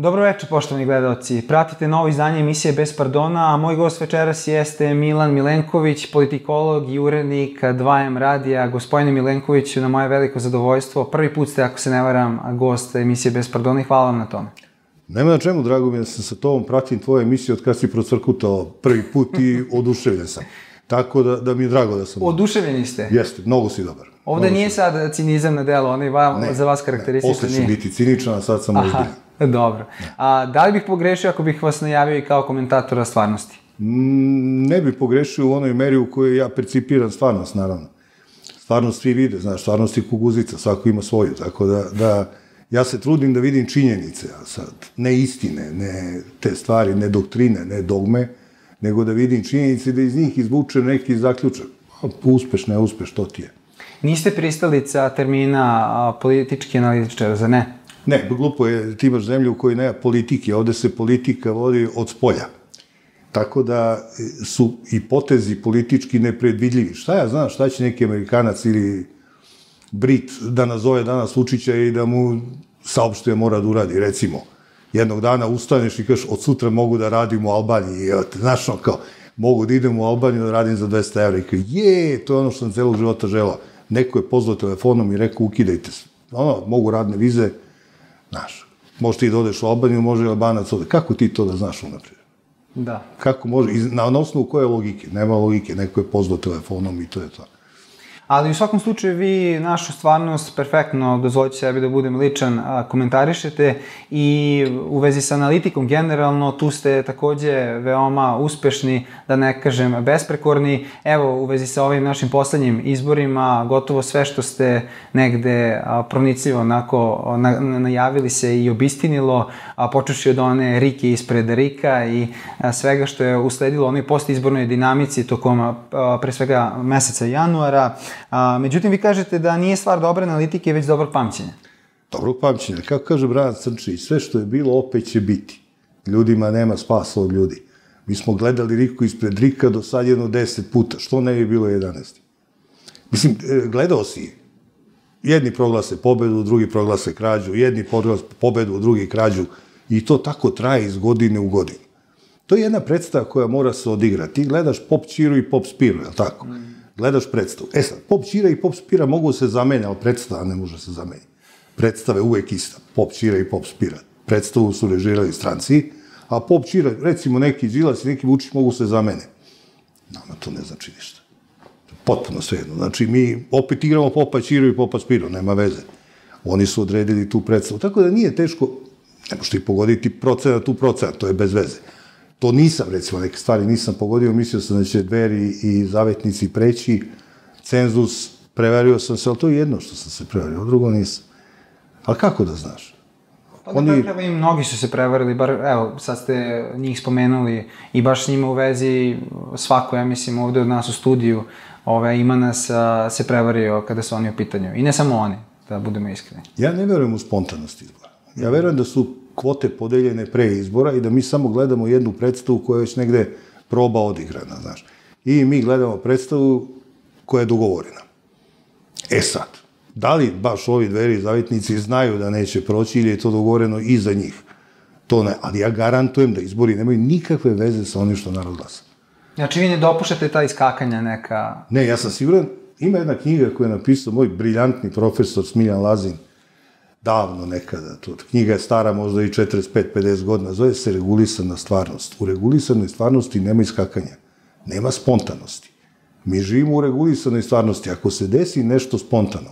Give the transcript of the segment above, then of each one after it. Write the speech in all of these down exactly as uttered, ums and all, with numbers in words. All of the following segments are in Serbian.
Dobro večer, poštovani gledalci. Pratite novo izdanje emisije Bez pardona, a moj gost večeras jeste Milan Milenković, politikolog i urednik dva em radija. Gospodine Milenkoviću, na moje veliko zadovoljstvo, prvi put ste, ako se ne varam, gost emisije Bez pardona i hvala vam na tome. Nema na čemu, drago mi da sam sa tobom, pratim tvoje emisije od kada si procrkutao prvi put i oduševljen sam. Tako da, da mi je drago da sam... Oduševljeni ste? Jeste, mnogo si dobar. Ovde mnogo nije si sad cinizam na delu, ono je za vas karakteristika. Posle ću biti ciničan, a sad sam ozbiljan. Dobro. A da li bih pogrešio ako bih vas najavio i kao komentatora stvarnosti? Mm, ne bih pogrešio u onoj meri u kojoj ja percipiram stvarnost, naravno. Stvarnost svi vide, znaš, stvarnost je kuguzica, svako ima svoju, tako da, da ja se trudim da vidim činjenice, a sad, ne istine, ne te stvari, ne doktrine, ne dogme, nego da vidim činjenice i da iz njih izvučem neki zaključak. Uspeš, ne uspeš, to ti je. Niste pristalica termina politički analitičar, za ne? Ne, glupo je, ti imaš zemlju u kojoj nema politike, ovde se politika vodi od spolja. Tako da su i potezi politički nepredvidljivi. Šta ja znam, šta će neki Amerikanac ili Brit da nazove danas Vučića i da mu saopštuje mora da uradi, recimo. Jednog dana ustaneš i kažeš, od sutra mogu da radim u Albaniji, znaš ono kao, mogu da idem u Albaniju da radim za dvesta evra i kao, je, to je ono što sam celog života želao. Neko je pozvao telefonom i rekao, ukidajte se. Ono, mogu radne vize, znaš, možeš ti da odeš u Albaniju, može i Albanac ode. Kako ti to da znaš unaprijed? Da. Kako može? Na osnovu koje logike? Nema logike, neko je pozvao telefonom i to je to. Ali u svakom slučaju vi našu stvarnost perfektno, dozvolite sebi da budem ličan, komentarišete i u vezi sa analitikom generalno, tu ste takođe veoma uspešni, da ne kažem besprekorni. Evo, u vezi sa ovim našim poslednjim izborima, gotovo sve što ste negde pronicljivo onako najavili se i obistinilo, počeši od one Rike ispred Rika i svega što je usledilo onoj postizbornoj dinamici tokom pre svega meseca januara. A, međutim, vi kažete da nije stvar dobre analitike, već dobrog pamćenja. Dobrog pamćenja. Kako kaže Brana Crnčić, sve što je bilo opet će biti. Ljudima nema spasa od ljudi. Mi smo gledali Riku ispred Rika do sad jedno deset puta. Što ne bi bilo jedanaest? Mislim, gledao si. Jedni proglase pobedu, drugi proglase krađu, jedni proglase pobedu, drugi krađu. I to tako traje iz godine u godinu. To je jedna predstava koja mora se odigrati. Ti gledaš Pop Čiru i Pop Spiru, je li tako? Gledaš predstavu. E sad, Pop Čira i Pop Spira mogu se zameniti, ali predstava ne može se zameniti. Predstave uvek ista. Pop Čira i Pop Spira. Predstavu su režirali stranci, a Pop Čira, recimo neki Đilas i neki Vučić mogu se zameniti. Nama to ne znači ništa. Potpuno svejedno. Znači, mi opet igramo Popa Čiru i Popa Spiru, nema veze. Oni su odredili tu predstavu. Tako da nije teško, ne možete i pogoditi procenat u procenat, to je bez veze. To nisam, recimo, neke stvari nisam pogodio, mislio sam da će Dveri i Zavetnici preći, cenzus, prevario sam se, ali to je jedno što sam se prevario, drugo nisam. Ali kako da znaš? Pa da prepravo i mnogi su se prevarili, bar, evo, sad ste njih spomenuli i baš s njima u vezi svako, ja mislim, ovde od nas u studiju, ima nas se prevario kada su oni u pitanju. I ne samo oni, da budemo iskreni. Ja ne verujem u spontanost izbora. Ja verujem da su kvote podeljene pre izbora i da mi samo gledamo jednu predstavu koja je već negde proba odigrana, znaš. I mi gledamo predstavu koja je dogovorena. E sad, da li baš ovi Dveri i Zavetnici znaju da neće proći ili je to dogovoreno i za njih? To ne, ali ja garantujem da izbori nemaju nikakve veze sa onim što narod glasa. Znači vi ne dopuštate ta iskakanja neka... Ne, ja sam siguran, ima jedna knjiga koju je napisao moj briljantni profesor Smiljan Lazin, davno nekada, to knjiga je stara možda i četrdeset pet pedeset godina, zove se Regulisana stvarnost. U regulisanoj stvarnosti nema iskakanja, nema spontanosti. Mi živimo u regulisanoj stvarnosti, ako se desi nešto spontano,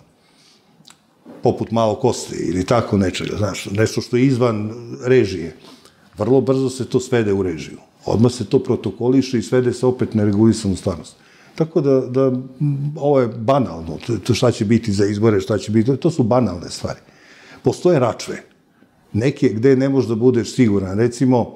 poput malo koste ili tako nečega, znaš, nešto što je izvan režije, vrlo brzo se to svede u režiju. Odmah se to protokoliše i svede se opet na regulisanu stvarnost. Tako da, da ovo je banalno, to šta će biti za izbore, šta će biti, to su banalne stvari. Postoje račve, neke gde ne možeš da budeš siguran. Recimo,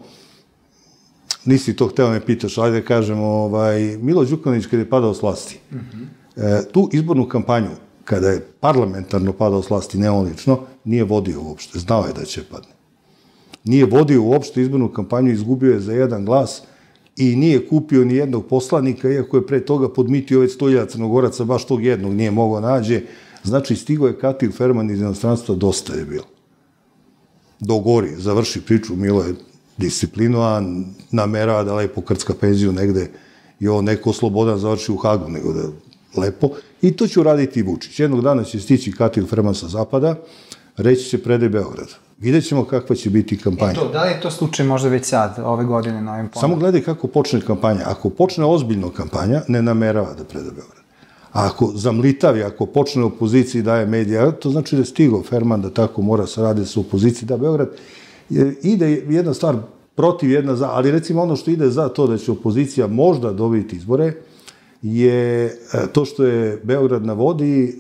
nisi to hteo me pitaš, ajde da kažemo, Milo Đukanović kada je padao s vlasti, tu izbornu kampanju, kada je parlamentarno padao s vlasti, ne on lično, nije vodio uopšte, znao je da će padne. Nije vodio uopšte izbornu kampanju, izgubio je za jedan glas i nije kupio ni jednog poslanika, iako je pre toga podmitio već sto hiljada Crnogoraca, baš tog jednog nije mogao nađe. Znači, stigo je Katil Ferman iz inostranstva, dosta je bilo. dogori, završi priču, Milo je disciplinovan, namerava da lepo krcka penziju negde i on neko slobodan završi u Hagu, nego da lepo. I to će uraditi i Vučić. Jednog dana će stići Katil Freman sa zapada, reći će predaj Beograd. Vidjet ćemo kakva će biti kampanja. E to, da li je to slučaj možda već sad, ove godine na ovim ponovima? Samo gledaj kako počne kampanja. Ako počne ozbiljno kampanja, ne namerava da preda Beograd. A ako zamlitavi, ako počne opoziciji daje medija, to znači da je stigao Ferman da tako mora sarade sa opoziciji da Beograd. Ide jedna stvar protiv, jedna za, ali recimo ono što ide za to da će opozicija možda dobiti izbore, je to što je Beograd na vodi,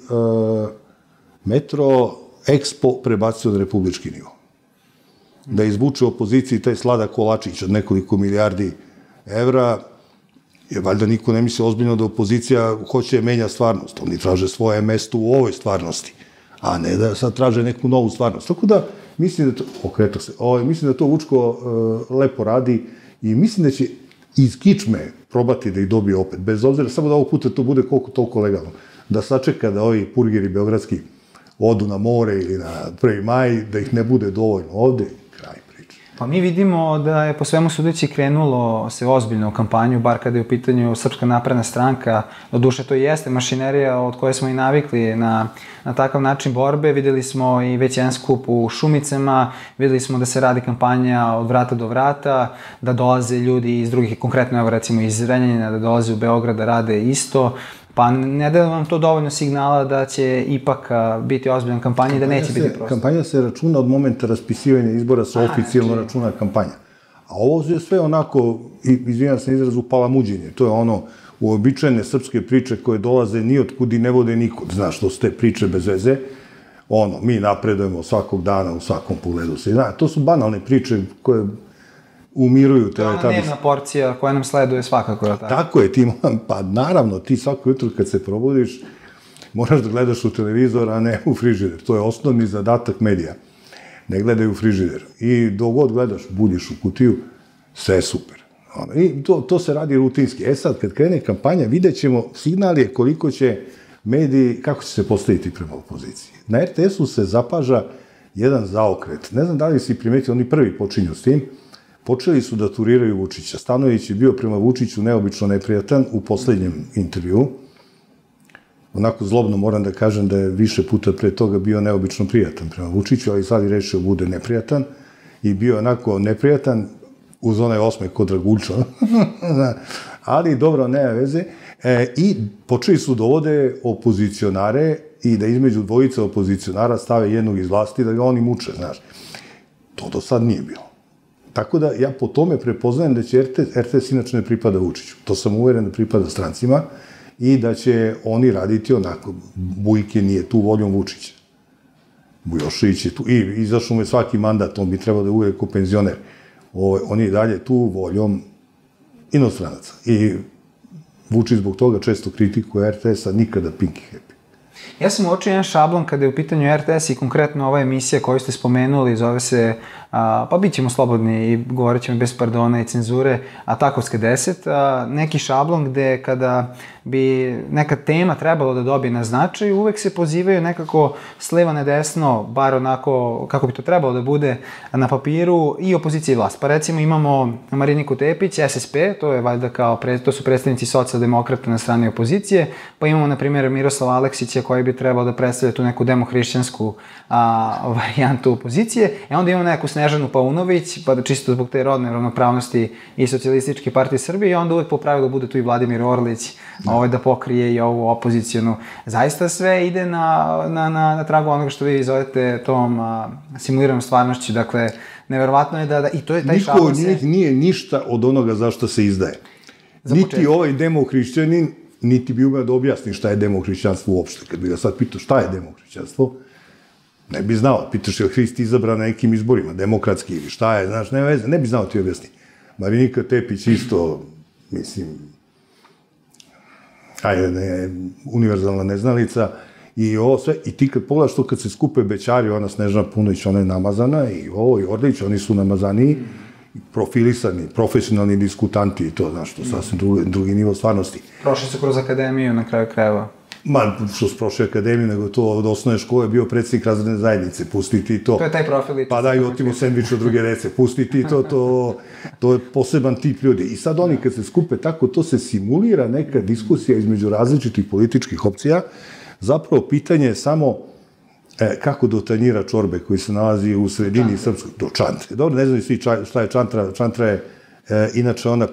metro, Expo prebacio na republički nivo. Da izvuče opoziciji taj sladak kolačić od nekoliko milijardi evra, jer valjda niko ne misli ozbiljno da opozicija hoće menja stvarnost. Oni traže svoje mesto u ovoj stvarnosti, a ne da sad traže neku novu stvarnost. Tako da, mislim da to, okreto se, ovaj, mislim da to Vučko uh, lepo radi i mislim da će iz kičme probati da ih dobije opet, bez obzira, samo da ovog puta to bude koliko toliko legalno. Da sačeka da ovi purgeri beogradski odu na more ili na prvi maj, da ih ne bude dovoljno ovde, kraj priče. Pa mi vidimo da je po svemu sudeći krenulo se ozbiljno u kampanju, bar kada je u pitanju Srpska napredna stranka. Doduše, to jeste mašinerija od koje smo i navikli na, na takav način borbe. Videli smo i već jedan skup u Šumicama, videli smo da se radi kampanja od vrata do vrata, da dolaze ljudi iz drugih, konkretno evo recimo iz Zrenjanina, da dolaze u Beograd da rade isto. Pa ne da vam to dovoljno signala da će ipak biti ozbiljan kampanja i da neće biti prosto. Kampanja se računa od momenta raspisivanja izbora, se oficijalno računa kampanja. A ovo je sve onako, izvinjam se na izrazu, palamuđenje. To je ono uobičajene srpske priče koje dolaze ni otkud i ne vode nikud. Znaš, to su te priče bez veze. Ono, mi napredujemo svakog dana u svakom pogledu. To su banalne priče koje umiruju. To je ona dnevna porcija koja nam sleduje svakako, je li tako? Tako je, ti, pa naravno, ti svako jutro kad se probudiš, moraš da gledaš u televizor, a ne u frižider. To je osnovni zadatak medija. Ne gledaj u frižider. I dok god gledaš, budiš u kutiju, sve je super. I to, to se radi rutinski. E sad, kad krene kampanja, vidjet ćemo, signal je koliko će mediji, kako će se postaviti prema opoziciji. Na er te esu se zapaža jedan zaokret. Ne znam da li si primetio, oni prvi počinju s tim, počeli su da turiraju Vučića. Stanojević je bio prema Vučiću neobično neprijatan u poslednjem intervju. Onako zlobno moram da kažem da je više puta pre toga bio neobično prijatan prema Vučiću, ali sad je rešio bude neprijatan i bio onako neprijatan uz onaj osmeh kod Draguljča. Ali dobro, nema veze. E, I počeli su da ovode opozicionare i da između dvojice opozicionara stave jednog iz vlasti da ga oni muče, znaš. To do sad nije bilo. Tako da ja po tome prepoznajem da će er te es inače ne pripada Vučiću. To sam uveren da pripada strancima i da će oni raditi onako. Bujke nije tu voljom Vučića. Bujošević je tu. I izašao mu je svaki mandat, on bi trebao da uvijek kao penzioner. On je i dalje tu voljom inostranaca. I Vučić zbog toga često kritikuje er te es, a nikada Pinky Happy. Ja sam uočio jedan šablon kada je u pitanju er te es i konkretno ova emisija koju ste spomenuli, zove se, a, pa bit ćemo slobodni i govorit ćemo bez pardona i cenzure, Atakovske deset, a, neki šablon gde kada bi neka tema trebalo da dobije na značaju, uvek se pozivaju nekako s leva na desno, bar onako kako bi to trebalo da bude na papiru, i opozicija i vlast. Pa recimo imamo Mariniku Tepić, es es pe, to je valjda kao, to su predstavnici socijaldemokrata na strani opozicije, pa imamo na primjer Miroslava Aleksića koji bi trebao da predstavlja tu neku demohrišćansku a, varijantu opozicije. E onda imamo neku Snežanu Paunović, pa da čisto zbog te rodne ravnopravnosti i Socijalističke partije Srbije, i onda uvek po pravilu bude tu i Vladimir Orlić, ovaj, da pokrije i ovu opozicijonu. Zaista sve ide na, na, na, na tragu onoga što vi zovete tom a, simuliranom stvarnošću. Dakle, neverovatno je da, da i to je taj šablon se... Niko nije ništa od onoga za što se izdaje. Niti ovaj demohrišćanin, niti bi umeo da objasni šta je demohrišćanstvo uopšte. Kad bi ga sad pitao šta je demohrišćanstvo, ne bi znao. Pitaš je Hrist izabran na nekim izborima, demokratski ili šta je, znaš, nema veze, ne bi znao ti objasni. Marinika Tepić isto, mislim, ajde, ne, univerzalna neznalica, i ovo sve, i ti kad pogledaš to kad se skupe bećari, ona Snežana Paunović, ona je namazana, i ovo, i Orlić, oni su namazaniji, profilisani, profesionalni diskutanti i to, znaš, to sasvim drugi, drugi nivo stvarnosti. Prošli su kroz akademiju na kraju krajeva. Ma, što s prošle akademije, nego to od osnovne škole je bio predsjednik razredne zajednice, pusti ti to. To je taj profil. Pa daj, otimo sendvič od druge rece, pusti ti to, to, to je poseban tip ljudi. I sad oni kad se skupe tako, to se simulira neka diskusija između različitih političkih opcija. Zapravo pitanje je samo e, kako do tanjira čorbe koji se nalazi u sredini srpskog, do čantre. Dobro, ne znam svi šta je čantra, čantra je e, inače ona,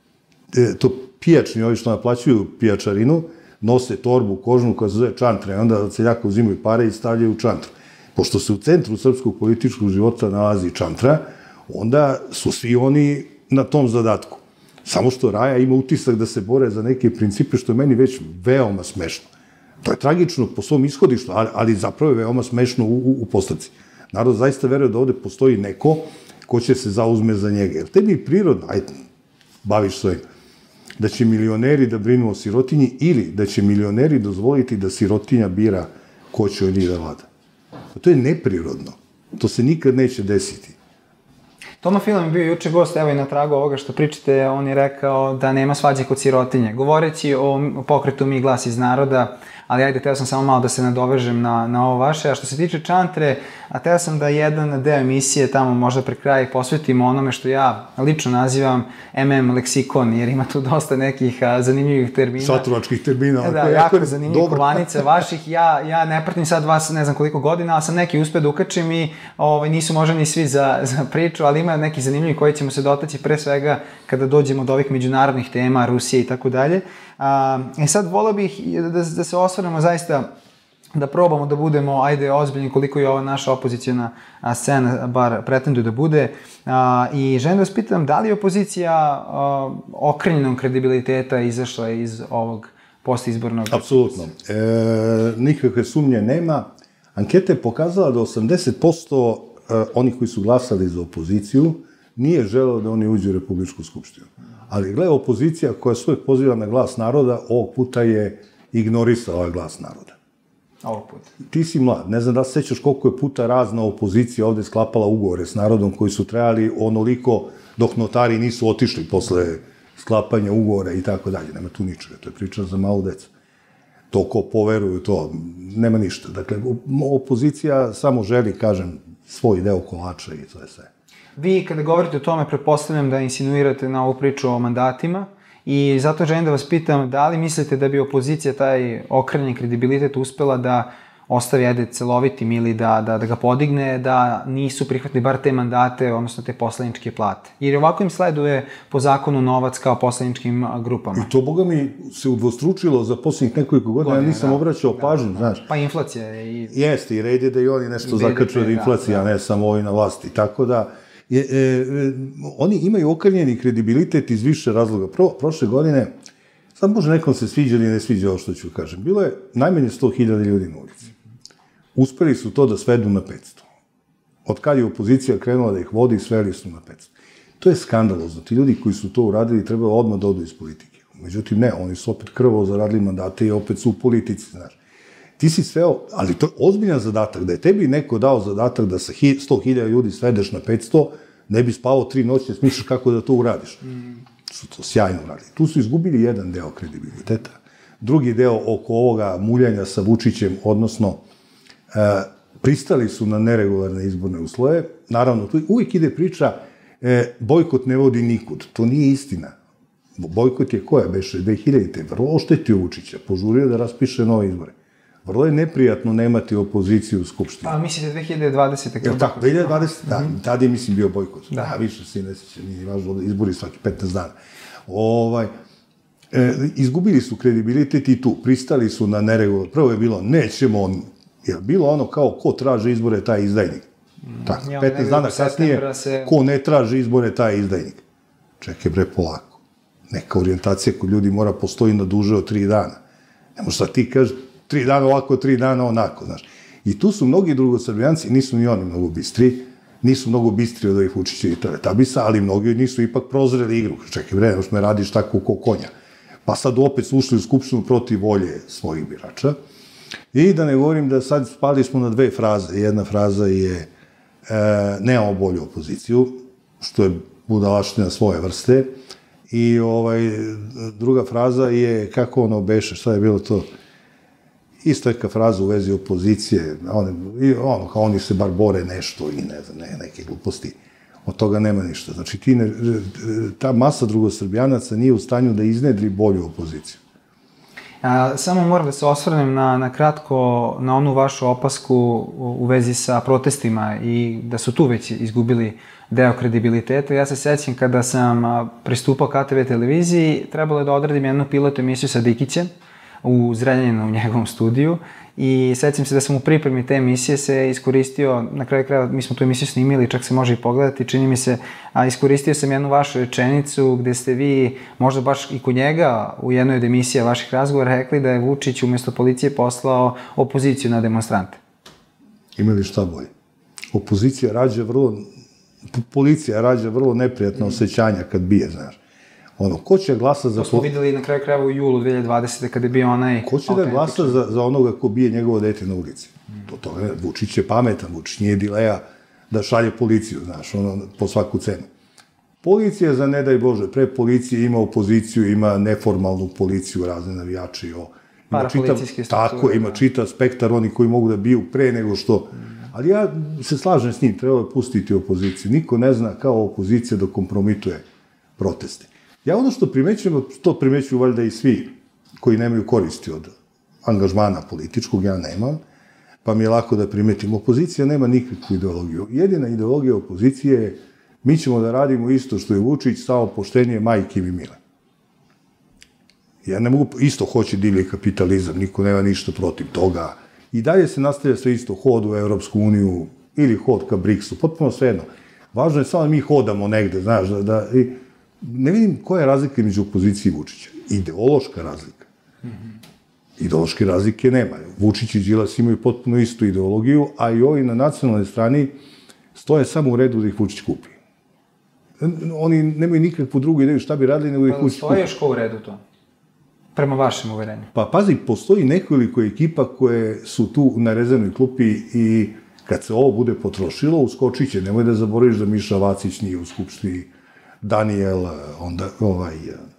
e, to pijačni, ovi što naplaćuju pijačarinu, nose torbu kožnu koja se zove čantra i onda od seljaka uzimaju pare i stavljaju u čantru. Pošto se u centru srpskog političkog života nalazi čantra, onda su svi oni na tom zadatku. Samo što Raja ima utisak da se bore za neke principe, što je meni već veoma smešno. To je tragično po svom ishodištu, ali, ali zapravo je veoma smešno u, u, u postavci. Narod zaista veruje da ovde postoji neko ko će se zauzme za njega. Jer tebi je prirodno, ajde, baviš svojim, da će milioneri da brinu o sirotinji ili da će milioneri dozvoliti da sirotinja bira ko će od njih da vlada. To je neprirodno. To se nikad neće desiti. Toma Filan je bio juče gost, evo i na tragu ovoga što pričate, on je rekao da nema svađe kod sirotinje. Govoreći o pokretu Mi glas iz naroda, ali ajde, teo sam samo malo da se nadovežem na, na ovo vaše. A što se tiče čantre, a teo sam da jedan deo emisije tamo možda pre kraja posvetimo onome što ja lično nazivam em em leksikon, jer ima tu dosta nekih a, zanimljivih termina. Šatrovačkih termina. Da, jako je zanimljivih kovanica vaših. Ja, ja ne pratim sad vas ne znam koliko godina, ali sam neki uspeo da ukačim i ovaj, nisu možda ni svi za, za priču, ali ima neki zanimljivi koji ćemo se dotaći pre svega kada dođemo do ovih međunarodnih tema, Rusije i tako dalje. E sad, volao bih da, da se osvrnemo zaista, da probamo da budemo, ajde, ozbiljni koliko je ova naša opozicijona scena, bar pretenduje da bude. A, I želim da vas pitam, da li je opozicija a, okrenjenog kredibiliteta izašla iz ovog postizbornog... Apsolutno. E, nikakve sumnje nema. Anketa je pokazala da osamdeset posto onih koji su glasali za opoziciju nije želeo da oni uđu u Republičku skupštinu. Ali gleda, opozicija koja se uvijek poziva na glas naroda, ovog puta je ignorisala ovaj glas naroda. Ovog puta. Ti si mlad, ne znam da se sećaš koliko je puta razna opozicija ovde sklapala ugovore s narodom koji su trajali onoliko dok notari nisu otišli posle sklapanja ugovora i tako dalje. Nema tu ničega, to je priča za malu decu. To ko poveruju, to nema ništa. Dakle, opozicija samo želi, kažem, svoj deo kolača i to je sve. Vi, kada govorite o tome, pretpostavljam da insinuirate na ovu priču o mandatima i zato želim da vas pitam da li mislite da bi opozicija taj okrenjen kredibilitet uspela da ostavi ajde celovitim ili da, da, da ga podigne, da nisu prihvatili bar te mandate, odnosno te poslaničke plate. Jer ovako im sleduje po zakonu novac kao poslaničkim grupama. I to, boga mi, se udvostručilo za posljednjih nekoliko godina, ja nisam da, obraćao pažnju, da, znaš. Pa inflacija je i... Jeste, i red je da i oni nešto zakačuju od inflacija, da, da. Ne samo ovi na vlasti. Tako da, je, e, e, oni imaju okrenjeni kredibilitet iz više razloga. Pro, prošle godine, sad može nekom se sviđa ili ne sviđa ovo što ću kažem, bilo je najmanje sto hiljada ljudi na ulici. Uspeli su to da svedu na petsto. Od kad je opozicija krenula da ih vodi, sveli su na petsto. To je skandalozno. Ti ljudi koji su to uradili trebalo odmah da odu iz politike. Međutim, ne, oni su opet krvavo zaradili mandate i opet su u politici, znaš. Ti si sveo, ali to je ozbiljan zadatak, da je tebi neko dao zadatak da sa sto hiljada ljudi svedeš na petsto, ne bi spavao tri noći, smišljaš kako da to uradiš. Mm. Su to sjajno uradili. Tu su izgubili jedan deo kredibiliteta. Drugi deo oko ovoga muljanja sa Vučićem, odnosno E, pristali su na neregularne izborne uslove. Naravno, tu uvijek ide priča e, bojkot ne vodi nikud. To nije istina. Bojkot je koja beše? dve hiljadite. Vrlo oštetio Vučića. Požurio da raspiše nove izbore. Vrlo je neprijatno nemati opoziciju u Skupštini. Pa mislite dve hiljade dvadesete. Jel tako? dve hiljade dvadesete. Da, tada je, mislim, bio bojkot. Da, da više se ne sjeća. Nije važno da izbori svaki petnaest dana. Ovaj... E, izgubili su kredibilitet i tu. Pristali su na neregularne. Prvo je bilo, nećemo on. Jer bilo ono kao, ko traži izbore, taj izdajnik. Tako, ja, petnaest dana kasnije, se... ko ne traži izbore, taj izdajnik. Čekaj bre, polako. Neka orijentacija kod ljudi mora postoji na duže od tri dana. Ne možeš sad ti kažeš, tri dana ovako, tri dana onako, znaš. I tu su mnogi drugosrbijanci, nisu ni oni mnogo bistri, nisu mnogo bistri od ovih Vučića i Teletubbiesa, ali mnogi od njih su ipak prozreli igru. Čekaj bre, ne radiš tako ko konja. Pa sad opet su ušli u Skupštinu protiv volje svojih birača. I da ne govorim da sad spali smo na dve fraze. Jedna fraza je e, nemamo bolju opoziciju, što je budalaština svoje vrste. I ovaj, druga fraza je, kako ono beše, šta je bilo to? isto neka fraza u vezi opozicije, oni, ono, kao oni se bar bore nešto i ne znam, ne, neke gluposti. Od toga nema ništa. Znači, ti ne, ta masa drugosrbijanaca nije u stanju da iznedri bolju opoziciju. A, samo moram da se osvrnem na, na kratko na onu vašu opasku u, u vezi sa protestima i da su tu već izgubili deo kredibiliteta. Ja se sećam kada sam pristupao K T V televiziji, trebalo je da odradim jednu pilot emisiju sa Dikićem u Zrenjaninu u njegovom studiju i sećam se da sam u pripremi te emisije se iskoristio, na kraju kraja mi smo tu emisiju snimili, čak se može i pogledati, čini mi se, a iskoristio sam jednu vašu rečenicu gde ste vi, možda baš i kod njega u jednoj od emisija vaših razgovora rekli da je Vučić umjesto policije poslao opoziciju na demonstrante. Ima li šta bolje? Opozicija rađa vrlo, policija rađa vrlo neprijatna osjećanja kad bije, znaš. Ono, ko će glasa za... To smo videli na kraju krajeva u julu dve hiljade dvadesete kada je bio onaj... Ko će da glasa za, za onoga ko bije njegovo dete na ulici? Mm. To, to je, Vučić je pametan, Vučić nije dileja da šalje policiju, znaš, ono, po svaku cenu. Policija, za ne daj Bože, pre policije ima opoziciju, ima neformalnu policiju, razne navijače, o... Parapolicijske strukture. Tako, ima čitav spektar oni koji mogu da biju pre nego što... Ali ja se slažem s njim, treba je pustiti opoziciju. Niko ne zna kao opozicija da kompromituje proteste. Ja ono što primećujem, to primećuju valjda i svi koji nemaju koristi od angažmana političkog, ja nemam, pa mi je lako da primetim. Opozicija nema nikakvu ideologiju. Jedina ideologija opozicije je mi ćemo da radimo isto što je Vučić, samo poštenije majke mi mile. Ja ne mogu, isto hoće divlji kapitalizam, niko nema ništa protiv toga. I dalje se nastavlja sve isto, hod u Evropsku uniju ili hod ka briksu, potpuno svejedno. Važno je samo da mi hodamo negde, znaš, da... da i, ne vidim koja je razlika među opozicije i Vučića. Ideološka razlika. Mm-hmm. Ideološke razlike nema. Vučić i Đilas imaju potpuno istu ideologiju, a i ovi na nacionalnoj strani stoje samo u redu da ih Vučić kupi. Oni nemaju nikakvu drugu ideju šta bi radili, nego da ih Vučić kupi. Pa stoje još ko u redu to? Prema vašem uverenju. Pa pazi, postoji nekoliko ekipa koje su tu na rezervnoj klupi i kad se ovo bude potrošilo, uskočit će. Nemoj da zaboraviš da Miša Vacić nije u skupštini, Daniel, onda ovaj,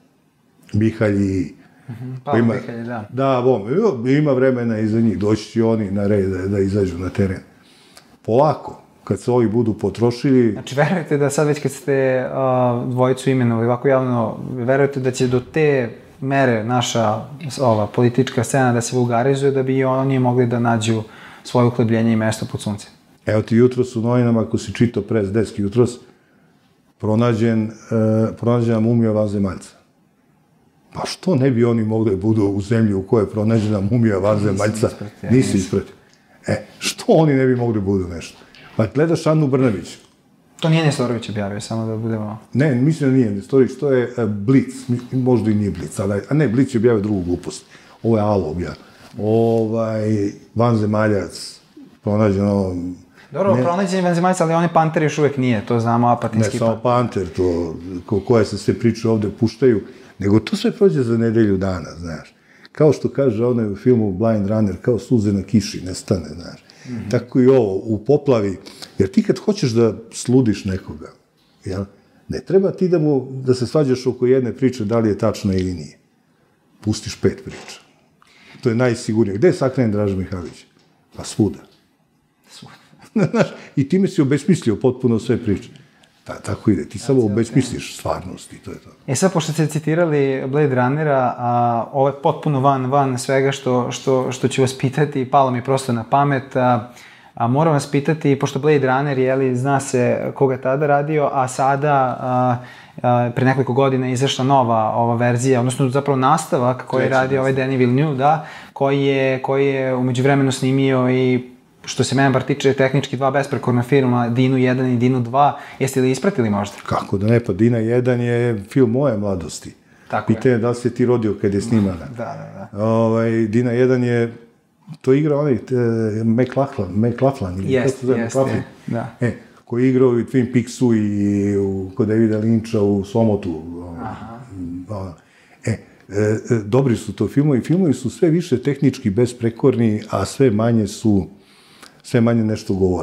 Mihalji. Mm-hmm, Pavle ima, Mihalji, da. Da, bom, ima vremena iza njih, doći će oni na red da, da izađu na teren. Polako, kad se ovi budu potrošili... Znači, verujete da sad već kad ste uh, dvojicu imenovali ovako javno, verujete da će do te mere naša ova, politička scena da se vulgarizuje, da bi oni mogli da nađu svoje uhlebljenje i mesto pod suncem? Evo ti jutros u novinama, ako si čitao pres desk jutros, pronađen, uh, pronađena mumija vanzemaljca. Pa što ne bi oni mogli da budu u zemlji u kojoj je pronađena mumija vanzemaljca? Nisi ispratio. E, što oni ne bi mogli da budu nešto? Pa gledaš Anu Brnabić. To nije Nestorović objavio, samo da budemo... Ne, mislim da nije Nestorović, to je uh, Blic, možda i nije Blic, ali, a ne, Blic je objavio drugu glupost. Ovo je Alo objavio. Ovaj, vanzemaljac, pronađeno... Dobro, pronađenje vanzemaljca, ali on je Panter još uvek nije, to znamo, apatinski... Ne samo Panter, to, ko, koje se sve priče ovde puštaju, nego to sve prođe za nedelju dana, znaš. Kao što kaže onaj u filmu Blind Runner, kao suze na kiši, nestane, znaš. Mm-hmm. Tako i ovo, u poplavi, jer ti kad hoćeš da sludiš nekoga, jel, ne treba ti da, mu, da se svađaš oko jedne priče, da li je tačna ili nije. Pustiš pet priča. To je najsigurnije. Gde je sakren Draža Mihajlović? Pa svuda. Znaš, i time si obesmislio potpuno sve priče. Ta, tako ide, ti samo obesmisliš stvarnost i to je to. E sad, pošto ste citirali Blade Runnera, a, ovo je potpuno van, van svega što, što, što ću vas pitati, palo mi prosto na pamet, a, a moram vas pitati, pošto Blade Runner, jeli, zna se koga tada radio, a sada, a, a, pre nekoliko godina je izašla nova ova verzija, odnosno zapravo nastavak koji je radio ovaj Denis Villeneuve, da, koji je, koji je umeđu vremenu snimio i što se mene bar tiče tehnički dva besprekorna filma, Dinu jedan i Dinu dva, jeste li ispratili možda? Kako da ne, pa Dina jedan je film moje mladosti. Tako Pitanje je da li si ti rodio kad je snimana. Da, da, da. Ovaj, Dina jedan je, to igra onaj McLachlan, McLachlan. Jeste, jeste, da. E, koji je igrao u Twin Peaksu i u, kod Davida Lyncha u Somotu. Aha. E, e, dobri su to filmovi. Filmovi su sve više tehnički besprekorni, a sve manje su sve manje nešto govore.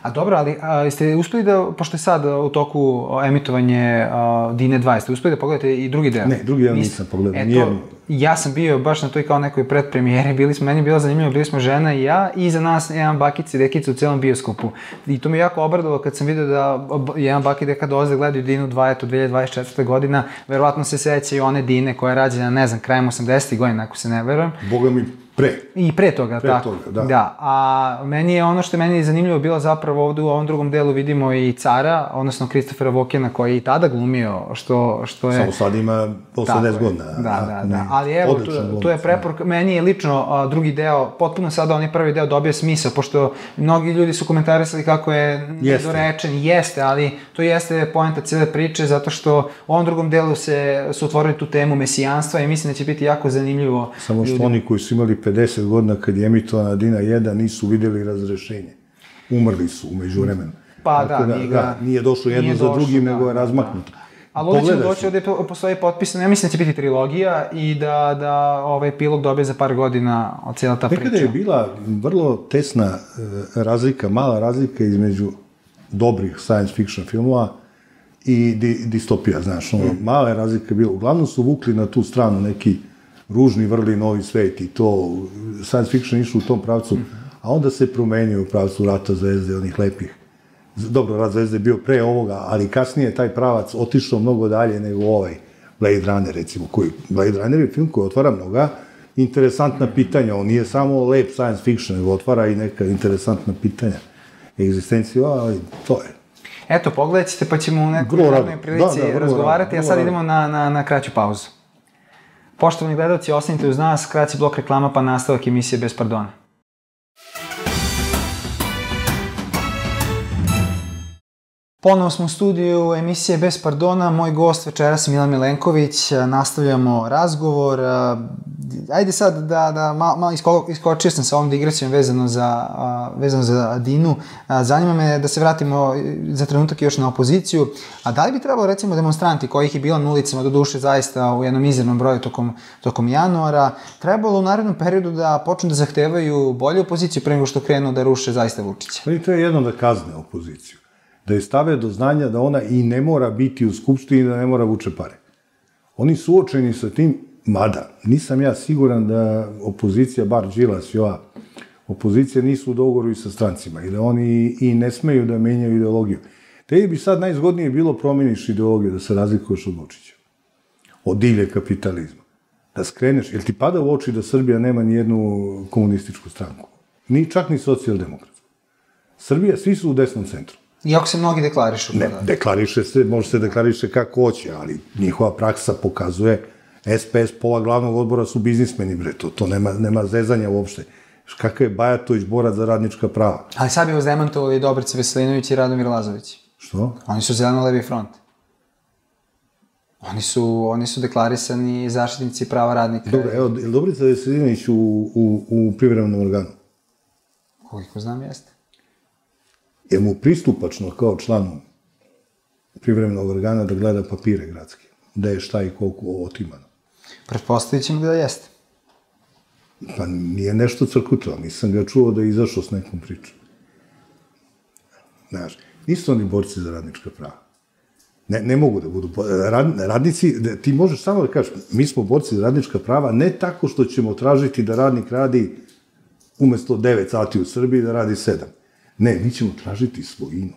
A dobro, ali a, jeste uspeli da, pošto je sad u toku emitovanje a, Dine dva, jeste uspeli da pogledate i drugi deo? Ne, drugi deo nisam pogledao, nijedno. Ja sam bio baš na toj kao nekoj predpremijeri, bili smo, meni je bilo zanimljivo, bili smo žena i ja, i za nas jedan bakic i dekica u celom bioskopu. I to mi je jako obradovalo kad sam vidio da jedan bak i deka dolaze gledaju Dinu dva, eto, dve hiljade dvadeset četvrte godina, verovatno se sećaju one Dine koja je rađena, ne znam, krajem osamdesetih godina, ako se ne verujem. Boga mi pre. I pre toga, pre tako. Toga, da. Da. A meni je ono što je meni zanimljivo bilo zapravo ovde u ovom drugom delu vidimo i cara, odnosno Christophera Walkena koji je i tada glumio, što, što je... Samo sad ima osamdeset godina. Da, da, da. Ali evo, tu, tu je preporuka, meni je lično a, drugi deo, potpuno sada onaj prvi deo dobio smisao, pošto mnogi ljudi su komentarisali kako je nedorečen, jeste. jeste, ali to jeste poenta cijele priče, zato što u ovom drugom delu se, su otvorili tu temu mesijanstva i mislim da će biti jako zanimljivo. Samo što ljudi... oni koji su imali pedeset godina kad je emitovana Dina jedan nisu videli razrešenje. Umrli su umeđu vremenu. Pa da, da, nije, ga, da, nije došlo jedno nije za došlo, drugim, da, nego je razmaknuto. Da. Ali ovdje ćemo doći, ovdje postoji potpisano, ja mislim da će biti trilogija i da, da ovaj epilog dobije za par godina od cijela ta priča. Nekada je bila vrlo tesna uh, razlika, mala razlika između dobrih science fiction filmova i di, distopija, znaš, ono, mm. mala razlika je bila. Uglavnom su vukli na tu stranu neki ružni vrli novi svet i to, science fiction išlo u tom pravcu, a onda se promenio u pravcu Rata zvezde, onih lepih. Dobro, Rat zvezde je bio pre ovoga, ali kasnije je taj pravac otišao mnogo dalje nego ovaj Blade Runner, recimo, koji, Blade Runner je film koji otvara mnoga interesantna pitanja, on nije samo lep science fiction, nego otvara i neka interesantna pitanja egzistencije, ali to je. Eto, pogledat ćete pa ćemo u nekoj radnoj prilici da, da, razgovarati, a sad rado. idemo na, na, na kraću pauzu. Poštovani gledalci, ostanite uz nas, kraći blok reklama pa nastavak emisije Bez pardona. Ponovo smo u studiju emisije Bez pardona, moj gost večeras Milan Milenković, nastavljamo razgovor. Ajde sad da, da malo mal isko, iskočio sam sa ovom digresijom vezano za, vezano za Dinu. Zanima me da se vratimo za trenutak još na opoziciju. A da li bi trebalo recimo demonstranti kojih je bilo na ulicama, do duše zaista u jednom izravnom broju tokom, tokom januara, trebalo u narednom periodu da počnu da zahtevaju bolju opoziciju pre nego što krenu da ruše zaista Vučića? Pa i to je jedno da kazne opoziciju. Da je stave do znanja da ona i ne mora biti u Skupštini, da ne mora vuče pare. Oni suočeni sa tim, mada, nisam ja siguran da opozicija, bar Đilas i ova opozicija nisu u dogovoru i sa strancima i da oni i ne smeju da menjaju ideologiju. Te bi sad najzgodnije bilo promeniš ideologiju, da se razlikuješ od Vučića. Od divlje kapitalizma. Da skreneš, jer ti pada u oči da Srbija nema ni jednu komunističku stranku. Ni, čak ni socijaldemokratsku. Srbija, svi su u desnom centru. Iako se mnogi deklarišu. Ne, deklariše se, može se deklariše kako hoće, ali njihova praksa pokazuje, S P S, pola glavnog odbora su biznismeni, bre, to, to nema, nema zezanja uopšte. Kakav je Bajatović borac za radnička prava? Ali sad bi vas demantovali Dobrica Veselinović i Radomir Lazović. Što? Oni su zeleno-levi front. Oni su, oni su deklarisani zaštitnici prava radnika. Dobro, evo, je li Dobrica Veselinović u, u, u privremenom organu? Koliko znam, jeste. Je mu pristupačno kao članu privremenog organa da gleda papire gradske? Da je šta i koliko otimano? Pretpostavit ćemo da jeste. Pa nije nešto crkuto, nisam ga čuo da je izašao s nekom pričom. Znaš, nisu oni borci za radnička prava. Ne, ne mogu da budu. Rad, radnici, ti možeš samo da kažeš, mi smo borci za radnička prava, ne tako što ćemo tražiti da radnik radi umesto devet sati u Srbiji, da radi sedam. Ne, mi ćemo tražiti svojinu.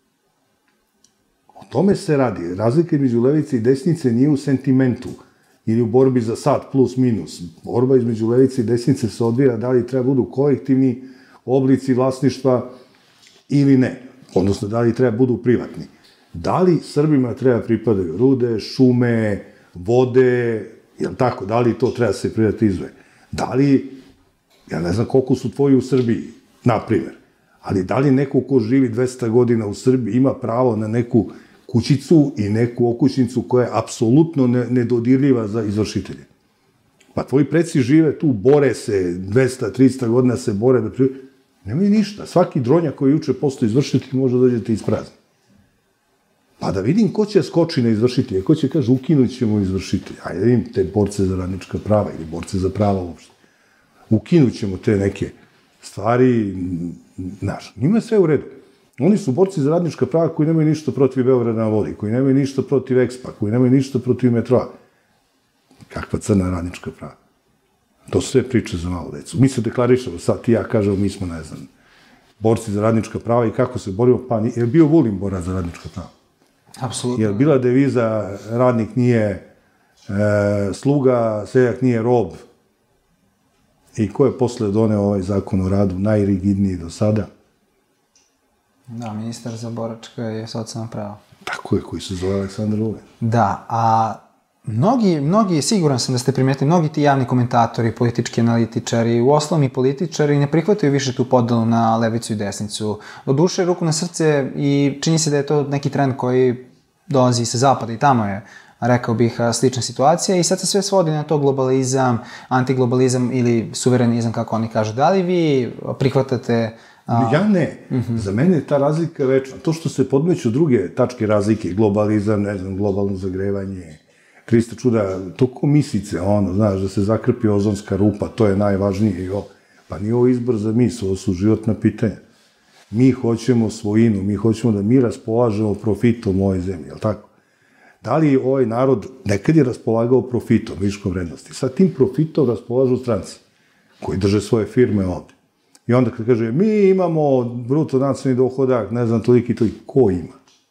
O tome se radi. Razlika između levice i desnice nije u sentimentu ili u borbi za sat plus minus. Borba između levice i desnice se odvija da li treba budu kolektivni oblici vlasništva ili ne. Odnosno, da li treba budu privatni. Da li Srbima treba pripadaju rude, šume, vode, jel tako, da li to treba se privatizuje? Da li, ja ne znam koliko su tvoji u Srbiji, na primjer, ali da li neko ko živi dvesta godina u Srbiji ima pravo na neku kućicu i neku okućnicu koja je apsolutno nedodirljiva za izvršitelje? Pa tvoji preci žive tu, bore se, dvesta, trista godina se bore da pri... Nemaju ništa. Svaki dronjak koji juče postoji izvršitelj može dođete isprazni. Pa da vidim ko će skoči na izvršitelje, ko će kaže ukinut ćemo izvršitelje. Ajde vidim te borce za radnička prava ili borce za prava uopšte. Ukinut ćemo te neke stvari, znaš, njima je sve u redu. Oni su borci za radnička prava koji nemaju ništa protiv Beograda na vodi, koji nemaju ništa protiv Ekspa, koji nemaju ništa protiv metroa. Kakva crna radnička prava? To su sve priče za malo decu. Mi se deklarišemo, sad ti ja kažemo, mi smo, ne znam, borci za radnička prava i kako se borimo, pa je bio Vulin borac za radnička prava. Apsolutno. Jer bila deviza, radnik nije e, sluga, seljak nije rob. I ko je posle doneo ovaj zakon o radu, najrigidniji do sada? Da, ministar za boračka i socijalna prava. Tako je, koji se zove Aleksandar Vulin. Da, a mnogi, mnogi, siguran sam da ste primetili, mnogi ti javni komentatori, politički analitičari, u osnovom i političari ne prihvataju više tu podelu na levicu i desnicu. Doduše, ruku na srce i čini se da je to neki trend koji dolazi sa zapada i tamo je, rekao bih, slična situacija i sad se sve svodi na to globalizam, antiglobalizam ili suverenizam, kako oni kažu. Da li vi prihvatate... A... Ja ne. Uh-huh. Za mene je ta razlika večna. To što se podmeću druge tačke razlike, globalizam, ne znam, globalno zagrevanje, Krista čuda, to ko misice, ono, znaš, da se zakrpi ozonska rupa, to je najvažnije. Jo. Pa nije ovo izbor za mis, ovo su životna pitanja. Mi hoćemo svojinu, mi hoćemo da mi raspolažemo profitom u ovoj zemlji, jel tako? Da li ovaj narod nekad je raspolagao profitom, viškom vrednosti? Sad tim profitom raspolažu stranci, koji drže svoje firme ovde. I onda kad kaže, mi imamo bruto nacionalni dohodak, ne znam, toliki i toliki, ko ima?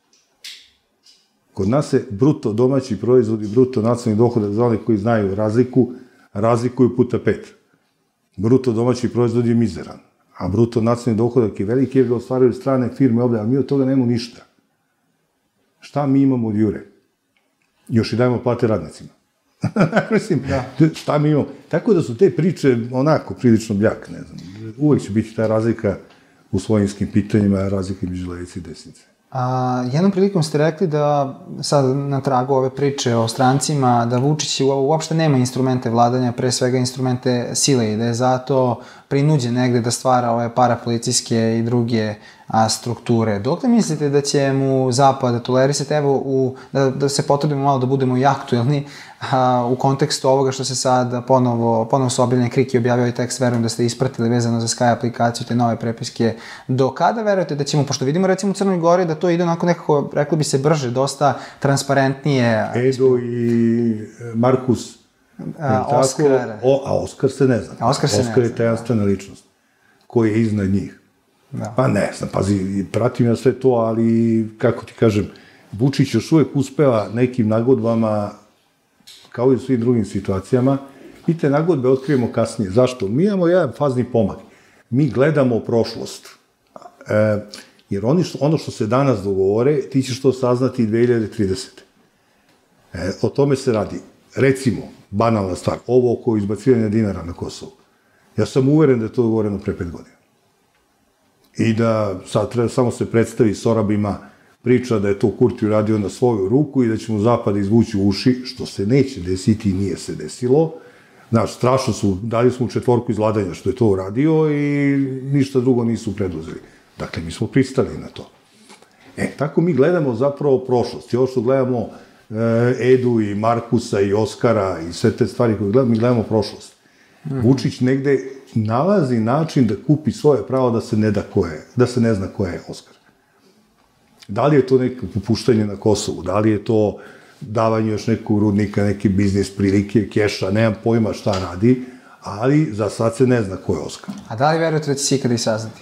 Kod nas se bruto domaći proizvod i bruto nacionalni dohodak, za one koji znaju razliku, razlikuju puta pet. Bruto domaći proizvod je mizeran, a bruto nacionalni dohodak je veliki jer ga ostvaraju strane firme ovde, a mi od toga nemamo ništa. Šta mi imamo od jure? Još i dajemo plate radnicima. Mislim, da. Šta mi imamo? Tako da su te priče onako prilično bljak, ne znam. Uvek će biti ta razlika u svojinskim pitanjima, razlika među levice i desnice. A, jednom prilikom ste rekli da, sad na tragu ove priče o strancima, da Vučić uopšte nema instrumente vladanja, pre svega instrumente sile i da je zato prinuđen negde da stvara ove parapolicijske i druge a, strukture. Dokle mislite da će mu Zapad da tolerisati, evo, u, da, da se potrudimo malo da budemo i aktuelni a, u kontekstu ovoga što se sad ponovo, ponovo su objavljene Kriki objavio ovaj tekst, verujem da ste ispratili vezano za Sky aplikaciju, te nove prepiske. Do kada verujete da ćemo, pošto vidimo recimo u Crnoj Gori da to ide onako nekako, reklo bi se, brže, dosta transparentnije. Edo i Markus. A, Oskar. O, a Oskar se ne zna. A Oskar se Oskar ne je tajanstvena ličnost, koji je iznad njih. Da. Pa ne znam, pazi, pratim ja sve to, ali, kako ti kažem, Vučić još uvek uspeva nekim nagodbama, kao i u svim drugim situacijama, i te nagodbe otkrijemo kasnije. Zašto? Mi imamo jedan fazni pomak. Mi gledamo prošlost. E, jer oni što, ono što se danas dogovore, ti ćeš to saznati i dve hiljade tridesete. E, o tome se radi. Recimo, banalna stvar, ovo oko izbacivanja dinara na Kosovu. Ja sam uveren da je to dogovoreno pre pet godina. I da sad treba samo se predstavi Sorabima priča da je to Kurti uradio na svoju ruku i da će mu Zapad izvući uši, što se neće desiti i nije se desilo. Znaš, strašno su, dali smo četvorku iz vladanja što je to uradio i ništa drugo nisu preduzeli. Dakle, mi smo pristali na to. E, tako mi gledamo zapravo prošlost. I ovo što gledamo Edu i Markusa i Oskara i sve te stvari koje gledamo, mi gledamo prošlost. Mm-hmm. Vučić negde nalazi način da kupi svoje pravo da se ne da ko je, da se ne zna ko je Oskar. Da li je to neko popuštanje na Kosovu, da li je to davanje još nekog rudnika, neke biznis prilike, keša, nemam pojma šta radi, ali za sad se ne zna ko je Oskar. A da li verujete da će se ikada i saznati?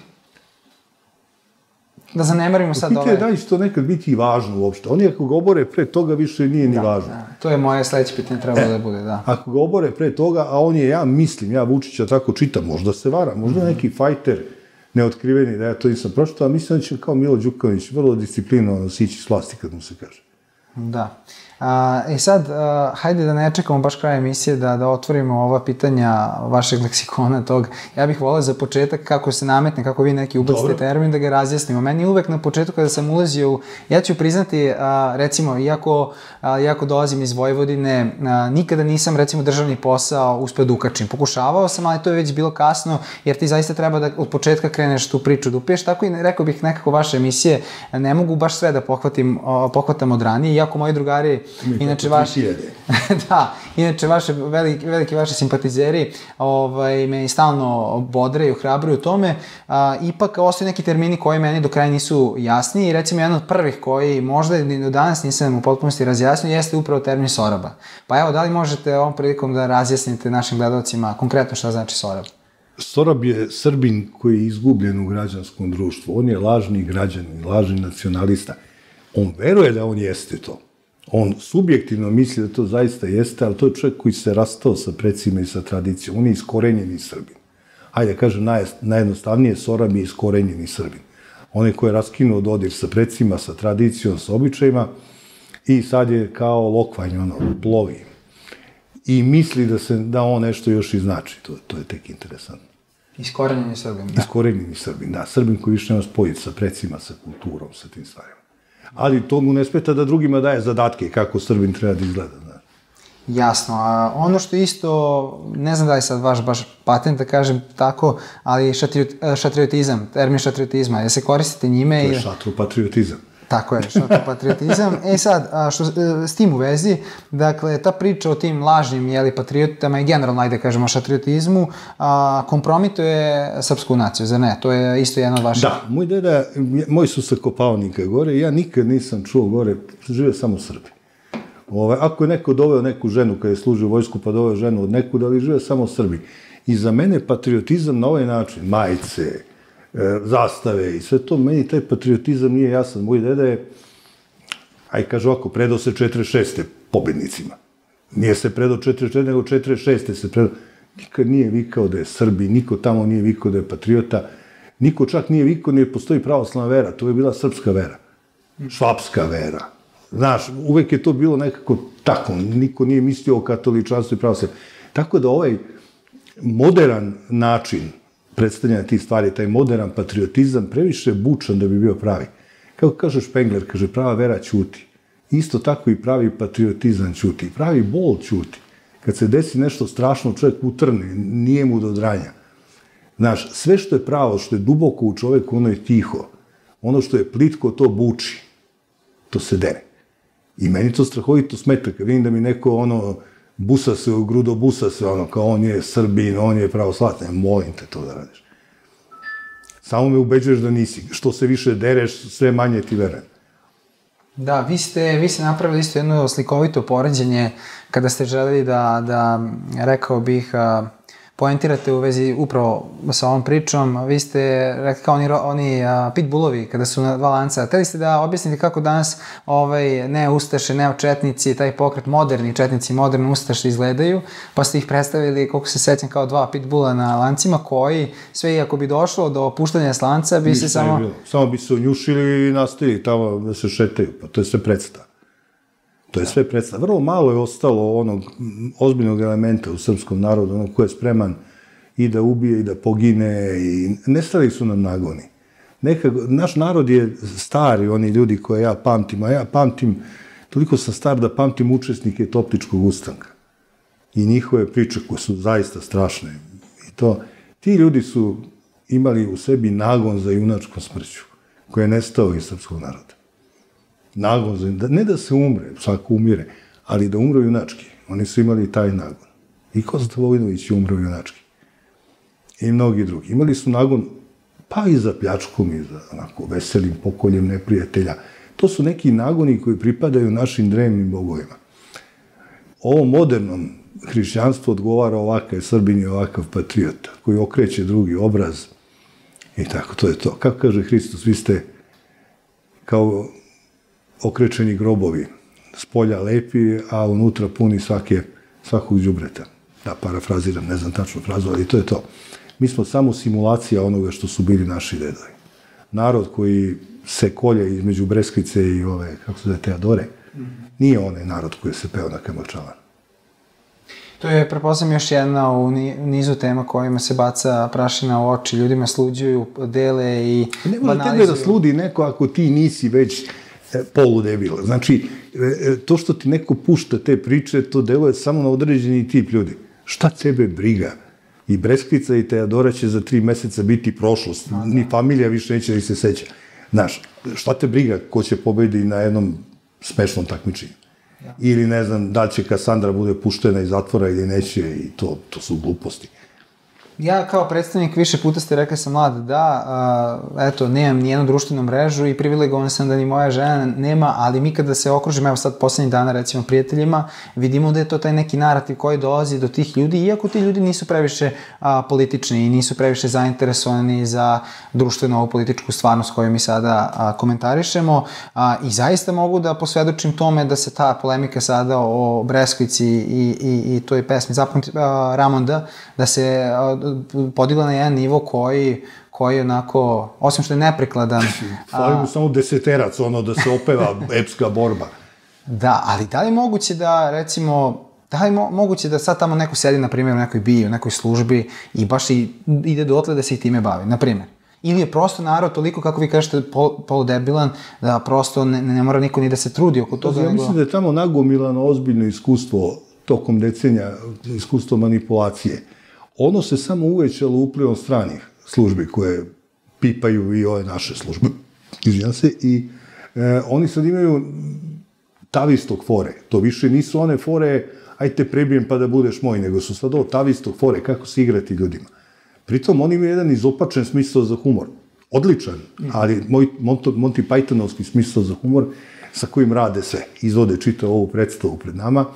Da zanemarimo sad ove... Pitanje je da li će to nekad biti i važno uopšte. Oni ako ga obore pre toga, više nije ni važno. Da, to je moje sledeće pitanje, trebalo da bude, da. Ako ga obore pre toga, a on je, ja mislim, ja Vučića tako čitam, možda se vara, možda mm-hmm. neki fajter neotkriveni, da ja to nisam pročitao, a mislim da će kao Milo Đukanović vrlo disciplinovano sići s vlasti, kad mu se kaže. Da. A, I sad, a, hajde da ne čekamo baš kraj emisije da, da otvorimo ova pitanja vašeg leksikona tog. Ja bih volao za početak kako se nametne, kako vi neki ubacite termin, da ga razjasnimo. Meni uvek na početku kada sam ulazio u... Ja ću priznati, a, recimo, iako, a, iako dolazim iz Vojvodine, a, nikada nisam, recimo, državni posao uspeo da ukačim. Pokušavao sam, ali to je već bilo kasno, jer ti zaista treba da od početka kreneš tu priču da upiješ. Tako i rekao bih nekako vaše emisije, ne mogu baš sve da pohvatim, o, pohvatam od ranije, iako moji drugari inače vaši... da, inače vaše, veliki, veliki vaši simpatizeri ovaj, me stalno bodre i ohrabruju tome. A, ipak ostaju neki termini koji meni do kraja nisu jasni i recimo jedan od prvih koji možda i do danas nisam u potpunosti razjasnio jeste upravo termin Soraba. Pa evo, da li možete ovom prilikom da razjasnite našim gledalcima konkretno šta znači Sorab? Sorab je Srbin koji je izgubljen u građanskom društvu. On je lažni građanin, lažni nacionalista. On veruje da on jeste to. On subjektivno misli da to zaista jeste, ali to je čovjek koji se rastao sa precima i sa tradicijom. On je iskorenjeni Srbin. Hajde, kažem, naj, najjednostavnije, Sorab je iskorenjeni Srbin. On je koji je raskinuo dodir sa precima, sa tradicijom, sa običajima i sad je kao lokvanj, ono, plovi. I misli da se da on nešto još i znači. To, to je tek interesantno. Iskorenjeni Srbin, da. Iskorenjeni Srbin, da. Srbin koji više nema spojiti sa precima, sa kulturom, sa tim stvarima. Ali to mu ne smeta da drugima daje zadatke kako Srbin treba da izgleda. Znaš. Jasno. A ono što isto, ne znam da je sad vaš baš patent, da kažem tako, ali šatriotizam, termin šatriotizma, jer se koristite njime... To je šatropatriotizam. Tako je, šatropatriotizam. E sad, a što, s tim u vezi, dakle, ta priča o tim lažnim, jeli, patriotama i generalno, ajde kažemo, šatriotizmu, a, kompromituje srpsku naciju, zar ne? To je isto jedna od vaših... Da, moj deda, moji su sa Kopaonika gore, ja nikad nisam čuo gore, žive samo Srbi. Ove, ako je neko doveo neku ženu kada je služio vojsku, pa doveo ženu od nekud, ali žive samo Srbi. I za mene patriotizam na ovaj način, majice, zastave i sve to, meni taj patriotizam nije jasan. Moj deda je, aj kažu ovako, predao se četrdeset šeste pobednicima. Nije se predao četrdeset četvrte, nego četrdeset šeste se predao. Nikad nije vikao da je Srbi, niko tamo nije vikao da je patriota, niko čak nije vikao da ne postoji pravoslavna vera, to je bila srpska vera, švapska vera. Znaš, uvek je to bilo nekako tako, niko nije mislio o katoličanstvu i pravoslavlju. Tako da ovaj modern način predstavljanja tih stvari, taj modern patriotizam, previše bučan da bi bio pravi. Kako kaže Špengler, kaže, prava vera ćuti. Isto tako i pravi patriotizam ćuti. Pravi bol ćuti. Kad se desi nešto strašno, čovjek utrne, nije mu do dranja. Znaš, sve što je pravo, što je duboko u čoveku, ono je tiho. Ono što je plitko, to buči. To se dere. I meni to strahovito smeta, kad vidim da mi neko, ono, busa se u grudo, busa se, ono, kao on je Srbin, on je pravoslavni. Molim te to da radiš. Samo me ubeđuješ da nisi. Što se više dereš, sve manje ti verujem. Da, vi ste, vi ste napravili isto jedno slikovito poređenje kada ste želeli da, da rekao bih, poentirate u vezi upravo sa ovom pričom. Vi ste rekli kao oni, oni pitbullovi kada su na dva lanca. Hteli ste da objasnite kako danas ovaj, ne ustaše, ne četnici, taj pokret, moderni četnici, moderni ustaše izgledaju, pa ste ih predstavili, koliko se sećam, kao dva pitbulla na lancima koji, sve i ako bi došlo do opuštanja s lanca, bi se samo... Samo bi se unjušili i nastavili tamo da se šetaju, pa to je sve predstava. To je sve predstav. Vrlo malo je ostalo onog ozbiljnog elementa u srpskom narodu, onog ko je spreman i da ubije i da pogine i nestali su nam nagoni. Neka, naš narod je stari, oni ljudi koje ja pamtim, a ja pamtim, toliko sam star da pamtim učesnike Topličkog ustanka i njihove priče koje su zaista strašne. I to, ti ljudi su imali u sebi nagon za junačkom smrću, koji je nestao iz srpskog naroda. Nagon za, ne da se umre, svako umire, ali da umre junački. Oni su imali taj nagon. I Kosta Vojinović je umro junački. I mnogi drugi. Imali su nagon, pa i za pljačkom, i za onako veselim pokoljem neprijatelja. To su neki nagoni koji pripadaju našim drevnim bogovima. Ovo modernom hrišćanstvu odgovara ovakav Srbin i ovakav patriota, koji okreće drugi obraz. I tako, to je to. Kako kaže Hristos, vi ste kao okrečeni grobovi, s polja lepi, a unutra puni svake, svakog đubreta. Da, parafraziram, ne znam tačnu frazu, ali to je to. Mi smo samo simulacija onoga što su bili naši dedovi. Narod koji se kolje između Breskvice i ove, kako se zove, Teodore, nije onaj narod koji se peo na Kamačavan. To je, prepoznam, još jedna u nizu tema kojima se baca prašina u oči, ljudima sluđuju, dele i banalizuju. Ne može tebe da sludi neko ako ti nisi već poludebila. Znači, to što ti neko pušta te priče, to deluje samo na određeni tip ljudi. Šta tebe briga? I Breskvica i Teodora će za tri meseca biti prošlost. Ni familija više neće da ih se seća. Znaš, šta te briga ko će pobedi na jednom smešnom takmičenju? Ja. Ili, ne znam, da će Kasandra bude puštena iz zatvora ili neće, i to, to su gluposti. Ja kao predstavnik više puta ste rekli sam mlad da, a, eto, nemam nijednu društvenu mrežu i privilegovan sam da ni moja žena nema, ali mi kada se okružimo, evo sad poslednjih dana recimo prijateljima, vidimo da je to taj neki narativ koji dolazi do tih ljudi, iako ti ljudi nisu previše a, politični i nisu previše zainteresovani za društvenu ovu političku stvarnost koju mi sada a, komentarišemo, a, i zaista mogu da posvedočim tome da se ta polemika sada o Breskvici i, i, i toj pesmi Zapamti Ramonda, da se a, podigla na jedan nivo koji, koji onako, osim što je neprikladan... Fali mu samo deseterac, ono, da se opeva epska borba. Da, ali da li je moguće da, recimo, da li je mo moguće da sad tamo neko sedi, na primjer, u nekoj biji, u nekoj službi i baš i ide dotle da se i time bavi, na primjer? Ili je prosto narod toliko, kako vi kažete, pol, poludebilan, da prosto ne, ne mora niko ni da se trudi oko toga? Ja mislim da je tamo nagomilano ozbiljno iskustvo tokom decenija, iskustvo manipulacije. Ono se samo uvećalo uplivom stranih službi koje pipaju i ove naše službe, izvinjam se, i e, oni sad imaju tavistog fore. To više nisu one fore, aj te prebijem pa da budeš moj, nego su sad ovo tavistog fore, kako se igrati ljudima. Pritom oni imaju jedan izopačen smisao za humor. Odličan, ali moj Monty Pythonovski smisao za humor sa kojim rade sve. Izvode čitao ovu predstavu pred nama.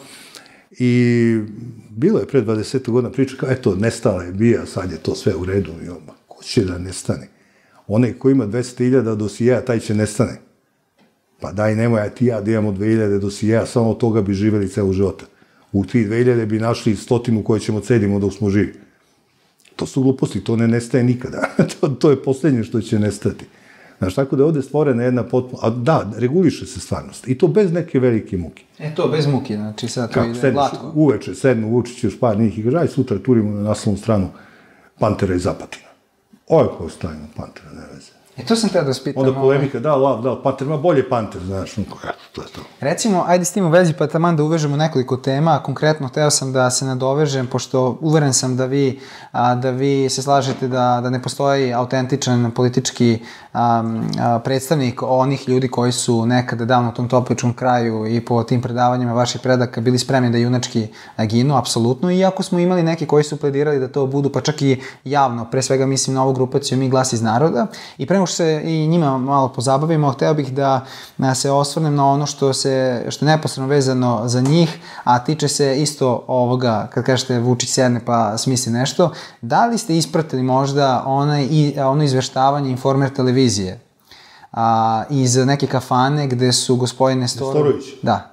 I bilo je pre dvadeset godina priča kao, eto, nestala je bija, sad je to sve u redu. I on, ko će da nestane? Onaj ko ima dvesta hiljada dosijeja, taj će nestane. Pa daj, nemoj, a ti ja da imamo dve hiljade dosijeja, samo od toga bi živeli celu života. U ti dve hiljade bi našli stotinu koje ćemo cedimo dok smo živi. To su gluposti, to ne nestaje nikada. to, to je poslednje što će nestati. Znaš, tako da je ovde stvorena jedna potpuno... A da, reguliše se stvarnost. I to bez neke velike muke. E to, bez muke, znači sad to ide glatko. Uveče sednu Vučić još par njih i kaže, aj sutra turimo na naslovnu stranu Pantera iz Zapatina. Ovo ko stavimo Pantera, ne veze. E to sam te da spitam. Onda polemika, da, lav, da, Panter, ima bolje Panter, znaš, eto, to je to. Recimo, ajde s tim u vezi, pa taman da uvežemo nekoliko tema. Konkretno, hteo sam da se nadovežem, pošto uveren sam da vi, a, da vi se slažete da, da ne postoji autentičan politički a, a, predstavnik onih ljudi koji su nekada davno u tom topličnom kraju i po tim predavanjima vaših predaka bili spremni da junački ginu, apsolutno, iako smo imali neki koji su pledirali da to budu, pa čak i javno, pre svega mislim na ovu grupaciju Mi glas iz naroda, i prema što se i njima malo pozabavimo, hteo bih da se osvrnem na ono što se, što je neposredno vezano za njih, a tiče se isto ovoga, kad kažete Vučić sedne pa smisli nešto. Da li ste ispratili možda onaj, ono izveštavanje Informer televizije a, iz neke kafane gde su gospodin Nestorović? Da.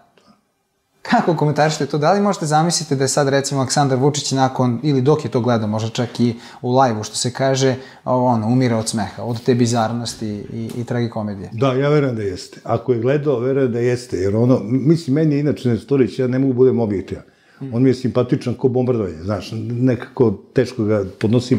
Kako komentarišete to? Da li možete zamisliti da je sad recimo Aleksandar Vučić nakon, ili dok je to gledao, možda čak i u live-u, što se kaže, ono, umire od smeha, od te bizarnosti i, i tragikomedije? Da, ja verujem da jeste. Ako je gledao, verujem da jeste, jer ono, mislim, meni je inače Nestorović, ja ne mogu budem objektivan. On mi je simpatičan ko bombardovanje, znaš, nekako teško ga podnosim.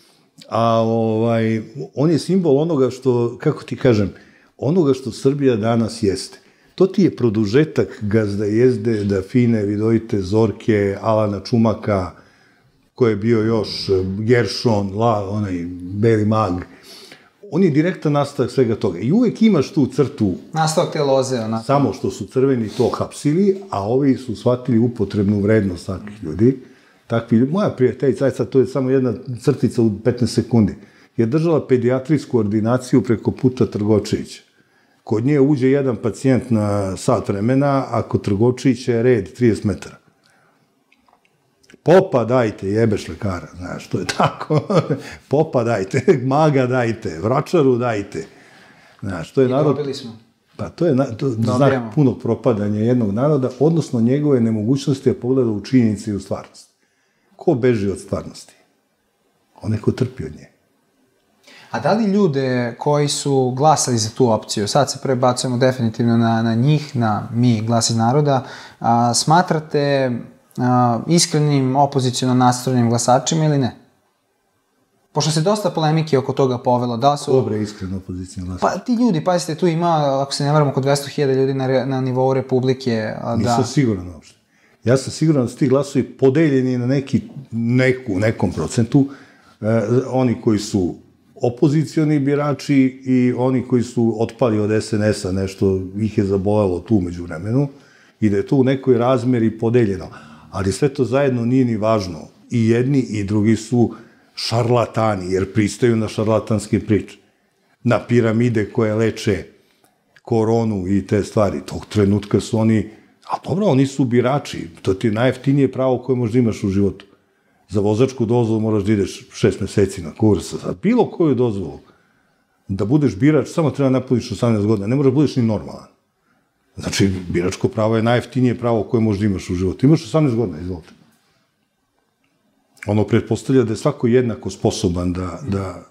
A ovaj, on je simbol onoga što, kako ti kažem, onoga što Srbija danas jeste. To ti je produžetak Gazda Jezde, Dafine, Vidojite, Zorke, Alana Čumaka, ko je bio još Gershon, La, onaj Beli mag. On je direktan nastavak svega toga. I uvek imaš tu crtu... Nastavak te loze, onako. Samo što su crveni to hapsili, a ovi su shvatili upotrebnu vrednost takvih ljudi. Takvi ljudi, moja prijateljica, aj sad, to je samo jedna crtica u petnaest sekundi, je držala pedijatrijsku ordinaciju preko puta Trgočevića. Kod nje uđe jedan pacijent na sat vremena, a kod Trgočevića je red trideset metara. Popa dajte, jebeš lekara, znaš, to je tako. Popa dajte, maga dajte, vračaru dajte. Znaš, to je narod... I dobili smo. Pa to je to, znak punog propadanja jednog naroda, odnosno njegove nemogućnosti da pogleda u činjenici i u stvarnost. Ko beži od stvarnosti? Onaj ko trpi od nje. A da li ljude koji su glasali za tu opciju, sad se prebacujemo definitivno na, na njih, na Mi glas iz naroda, a, smatrate a, iskrenim opoziciono nastrojenim glasačima ili ne? Pošto se dosta polemike oko toga povelo, da su... Dobre, iskreno opozicijno glasač. Pa ti ljudi, pazite, tu ima, ako se ne varam, oko dvesta hiljada ljudi na, na nivou Republike. Da... Nisam siguran uopšte. Ja sam siguran da su ti glasovi podeljeni na neki, neku, nekom procentu. E, oni koji su opozicioni birači i oni koji su otpali od es en es a, nešto ih je zabolelo tu među vremenu. i da je to u nekoj razmeri podeljeno. Ali sve to zajedno nije ni važno. I jedni i drugi su šarlatani, jer pristaju na šarlatanske priče. Na piramide koje leče koronu i te stvari. Tog trenutka su oni, a dobro, oni su birači. To ti je najjeftinije pravo koje možda imaš u životu. Za vozačku dozvolu moraš da ideš šest meseci na kurs. Za bilo koju dozvolu. Da budeš birač, samo treba napuniš osamnaest godina. Ne moraš da budeš ni normalan. Znači, biračko pravo je najjeftinije pravo koje možda imaš u životu. Imaš osamnaest godina, izvolite. Ono pretpostavlja da je svako jednako sposoban da, da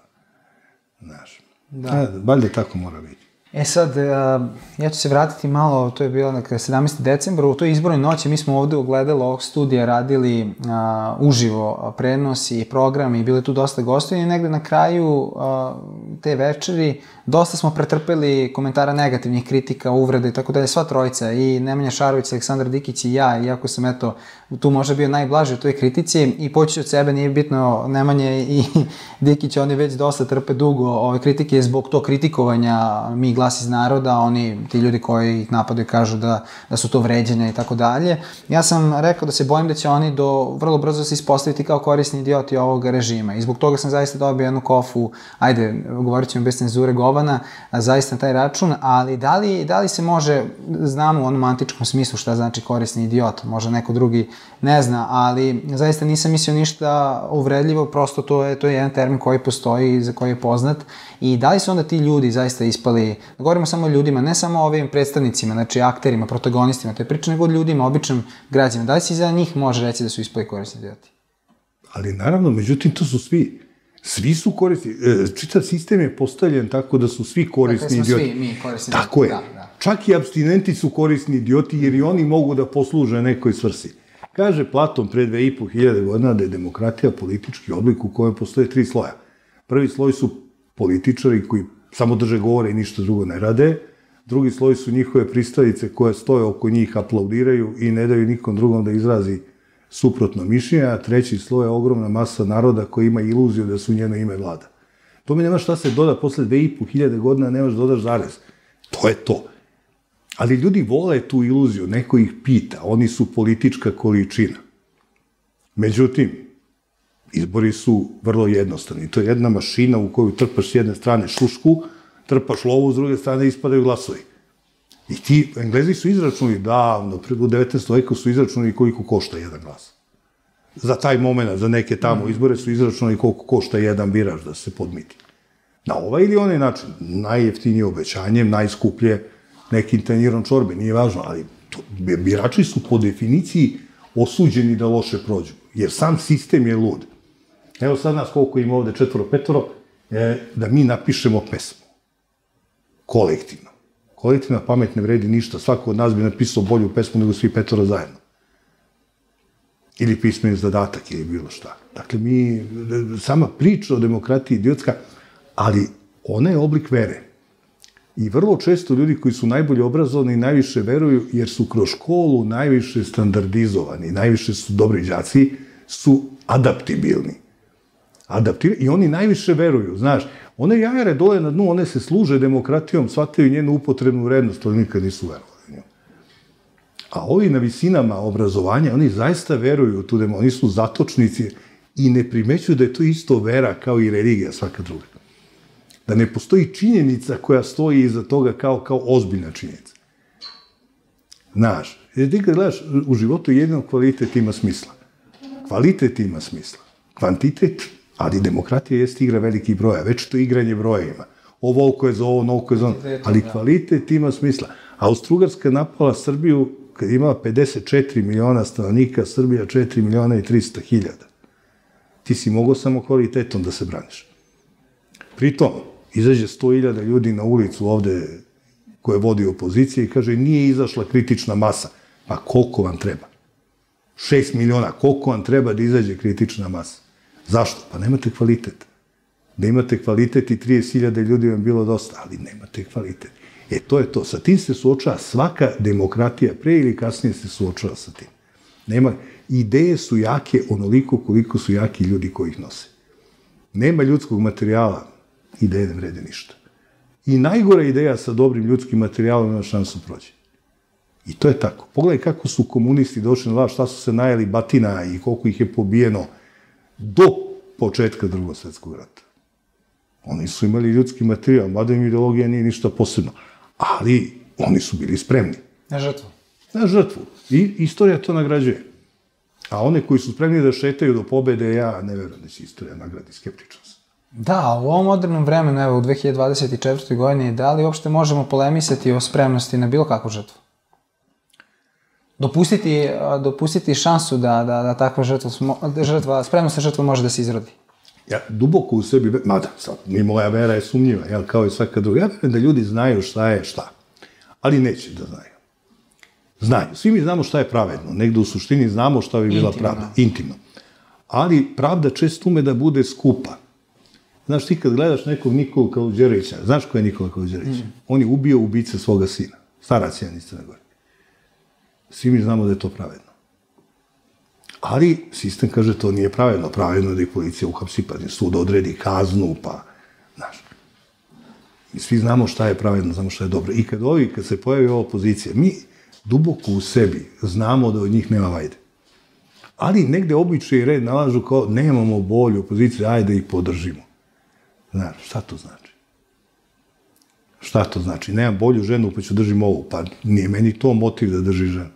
znaš, da. Valjda tako mora biti. E sad, ja ću se vratiti malo, to je bilo na sedamnaestog decembra, u toj izbornoj noći mi smo ovde u gledalu ovog studija radili a, uživo prenos i program i bile tu dosta gostova i negde na kraju a, te večeri dosta smo pretrpeli komentara negativnih kritika, uvreda i tako dalje, sva trojica, i Nemanja Šarović, Aleksandar Dikić i ja, iako sam eto tu možda bio najblaži u toj kritici, i poći od sebe, nije bitno, Nemanje i Dikić, oni već dosta trpe dugo ove kritike zbog tog kritikovanja Mi glas iz naroda, oni, ti ljudi koji ih napadaju kažu da, da su to vređenja i tako dalje. Ja sam rekao da se bojim da će oni do vrlo brzo se ispostaviti kao korisni idioti ovog režima i zbog toga sam zaista dobio jednu kofu, ajde, govorit ćemo bez cenzure, govana, zaista na taj račun, ali da li, da li se može, znamo u onom antičkom smislu šta znači korisni idiot, možda neko drugi ne zna, ali zaista nisam mislio ništa uvredljivo, prosto to je, to je jedan termin koji postoji, za koji je poznat, i da li su onda ti ljudi zaista ispali, govorimo samo o ljudima, ne samo o ovim predstavnicima, znači akterima, protagonistima, to je priča, nego o ljudima, običnim građanima, da li se za njih može reći da su ispali korisni idioti? Ali naravno, međutim, to su svi, svi su korisni, čitav sistem je postavljen tako da su svi korisni idioti. Dakle, smo svi mi korisni idioti. Tako je. Čak i apstinenti su korisni idioti, jer i oni mogu da posluže nekoj svrsi. Kaže Platon pre dve i po hiljade godina da je demokratija politički oblik u kojem postoje tri sloja. Prvi sloj su političari koji samo drže govore i ništa drugo ne rade. Drugi sloj su njihove pristalice koje stoje oko njih, aplaudiraju i ne daju nikom drugom da izrazi suprotno mišljenje, a treći sloj je ogromna masa naroda koji ima iluziju da su njeno ime vlada. To mi nema šta se doda posle dve i po hiljade godina, nemaš da dodaš zarez. To je to. Ali ljudi vole tu iluziju, neko ih pita, oni su politička količina. Međutim, izbori su vrlo jednostavni. To je jedna mašina u koju trpaš s jedne strane šušku, trpaš lovu, s druge strane ispadaju glasovi. I ti, Englezi su izračunali davno, u devetnaestom veku su izračunali koliko košta jedan glas. Za taj moment, za neke tamo izbore su izračunali koliko košta jedan birač da se podmiti. Na ovaj ili onaj način, najjeftinije obećanjem, najskuplje nekim tanjirom čorbe, nije važno, ali birači su po definiciji osuđeni da loše prođu, jer sam sistem je lud. Evo sad nas koliko ima ovde, četvoro, petoro, da mi napišemo pesmu. Kolektivno. Kolektivna pamet ne vredi ništa, svako od nas bi napisao bolju pesmu nego svi petoro zajedno. Ili pismeni zadatak, ili bilo šta. Dakle, mi, sama priča o demokratiji je idiotska, ali ona je oblik vere. I vrlo često ljudi koji su najbolje obrazovani najviše veruju, jer su kroz školu najviše standardizovani, najviše su dobri đaci, su adaptibilni. Adaptibilni i oni najviše veruju, znaš. One jajare dole na dnu, one se služe demokratijom, shvataju njenu upotrebnu vrednost, ali nikad nisu verovali u nju. A ovi na visinama obrazovanja, oni zaista veruju u tu demokratiju, oni su zatočnici i ne primećuju da je to isto vera kao i religija svaka druga. Da ne postoji činjenica koja stoji iza toga kao, kao ozbiljna činjenica. Znaš, jer ti kad gledaš, u životu jedino kvalitet ima smisla. Kvalitet ima smisla. Kvantitet, ali demokratija jeste igra velikih broja, već to igranje brojevima. Ovoliko je za ovo, ovoliko je za ono, ali kvalitet ima smisla. Austro-Ugarska napala Srbiju kad imala pedeset četiri miliona stanovnika, Srbija četiri miliona i trista hiljada. Ti si mogao samo kvalitetom da se braniš. Pritom, izađe sto hiljada ljudi na ulicu ovde koje vodi opozicija i kaže nije izašla kritična masa. Pa koliko vam treba? Šest miliona, koliko vam treba da izađe kritična masa? Zašto? Pa nemate kvalitet. Da imate kvalitet i trideset hiljada ljudi vam bilo dosta, ali nemate kvalitet. E, to je to. Sa tim se suočava svaka demokratija, pre ili kasnije se suočava sa tim. Nema, ideje su jake onoliko koliko su jaki ljudi koji ih nose. Nema ljudskog materijala, ideje ne vrede ništa. I najgora ideja sa dobrim ljudskim materijalom ima šansu prođe. I to je tako. Pogledaj kako su komunisti došli na vlast, šta su se najeli batina i koliko ih je pobijeno do početka Drugog svjetskog rata. Oni su imali ljudski materijal, mada im ideologija nije ništa posebno. Ali oni su bili spremni. Na žrtvu. Na žrtvu. I istorija to nagrađuje. A one koji su spremni da šetaju do pobede, ja ne verujem da će istorija nagradi, skeptičan sam. Da, u ovom modernom vremenu, evo, u dve hiljade dvadeset četvrtoj godini, da li uopšte možemo polemisati o spremnosti na bilo kakvu žrtvu? Dopustiti, dopustiti šansu da, da, da takva žrtva, žrtva, spremnost na žrtvu može da se izrodi? Ja duboko u sebi, mada, sad, ni moja vera je sumnjiva, jel, kao i svaka druga. Ja verujem da ljudi znaju šta je šta, ali neće da znaju. Znaju. Svi mi znamo šta je pravedno. Negde u suštini znamo šta bi bila pravda. Intimno. Ali pravda često ume da bude skupa. Znaš, ti kad gledaš nekog Nikolu Kaluđerovića, znaš ko je Nikola Kaluđerović? Mm. On je ubio ubice svoga sina. Starac jedan iz Crne Gore. Svi mi znamo da je to pravedno. Ali sistem kaže to nije pravedno. Pravedno da ih policija uhapsi, pa sud odredi kaznu, pa, znaš. Mi svi znamo šta je pravedno, znamo šta je dobro. I kad ovi, kad se pojavi ova opozicija, mi duboko u sebi znamo da od njih nema vajde. Ali negde običaj i red nalažu kao nemamo bolju opoziciju, ajde da ih podržimo. Znaš, šta to znači? Šta to znači? Nemam bolju ženu, pa ću držim ovu. Pa nije meni to motiv da drži ženu.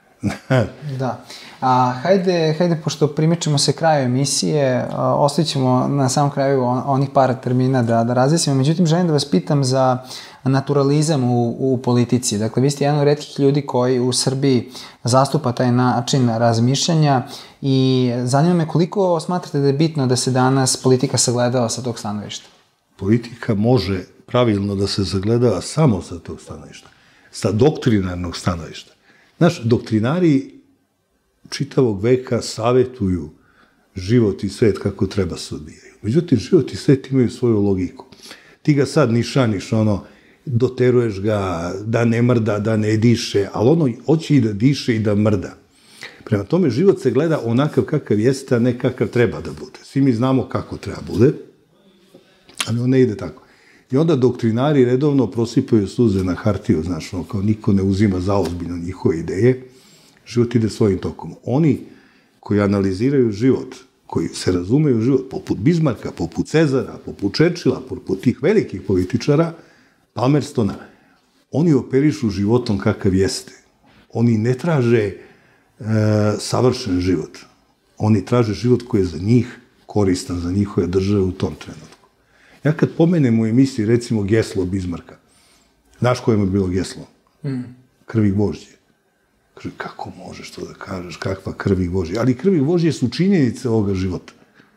Da. A, hajde, hajde, pošto primičemo se kraju emisije, ostavit ćemo na samom kraju on, onih par termina da, da razjasnimo. Međutim, želim da vas pitam za naturalizam u, u politici. Dakle, vi ste jedan od retkih ljudi koji u Srbiji zastupa taj način razmišljanja i zanima me koliko smatrate da je bitno da se danas politika sagledava sa tog stanovišta? Politika može pravilno da se sagledava samo sa tog stanovišta, sa doktrinarnog stanovišta. Znaš, doktrinari čitavog veka savetuju život i svet kako treba se odvijaju. Međutim, život i svet imaju svoju logiku. Ti ga sad nišaniš, ono, doteruješ ga da ne mrda, da ne diše, ali ono hoće i da diše i da mrda. Prema tome, život se gleda onakav kakav jeste, a ne kakav treba da bude. Svi mi znamo kako treba bude, ali on ne ide tako. I onda doktrinari redovno prosipaju suze na hartiju, znaš, ono, kao niko ne uzima zaozbiljno njihove ideje, život ide svojim tokom. Oni koji analiziraju život, koji se razumeju život, poput Bizmarka, poput Cezara, poput Churchilla, poput tih velikih političara, Palmerstona, oni operišu životom kakav jeste. Oni ne traže e, savršen život. Oni traže život koji je za njih koristan, za njihove države u tom trenutku. Ja kad pomenem u emisiji, recimo, geslo Bizmarka, znaš koje mu je bilo geslo? Mm. Krvih Božje. Kaže, kako možeš to da kažeš, kakva krvih Božje? Ali krvih Božje su činjenice ovoga života.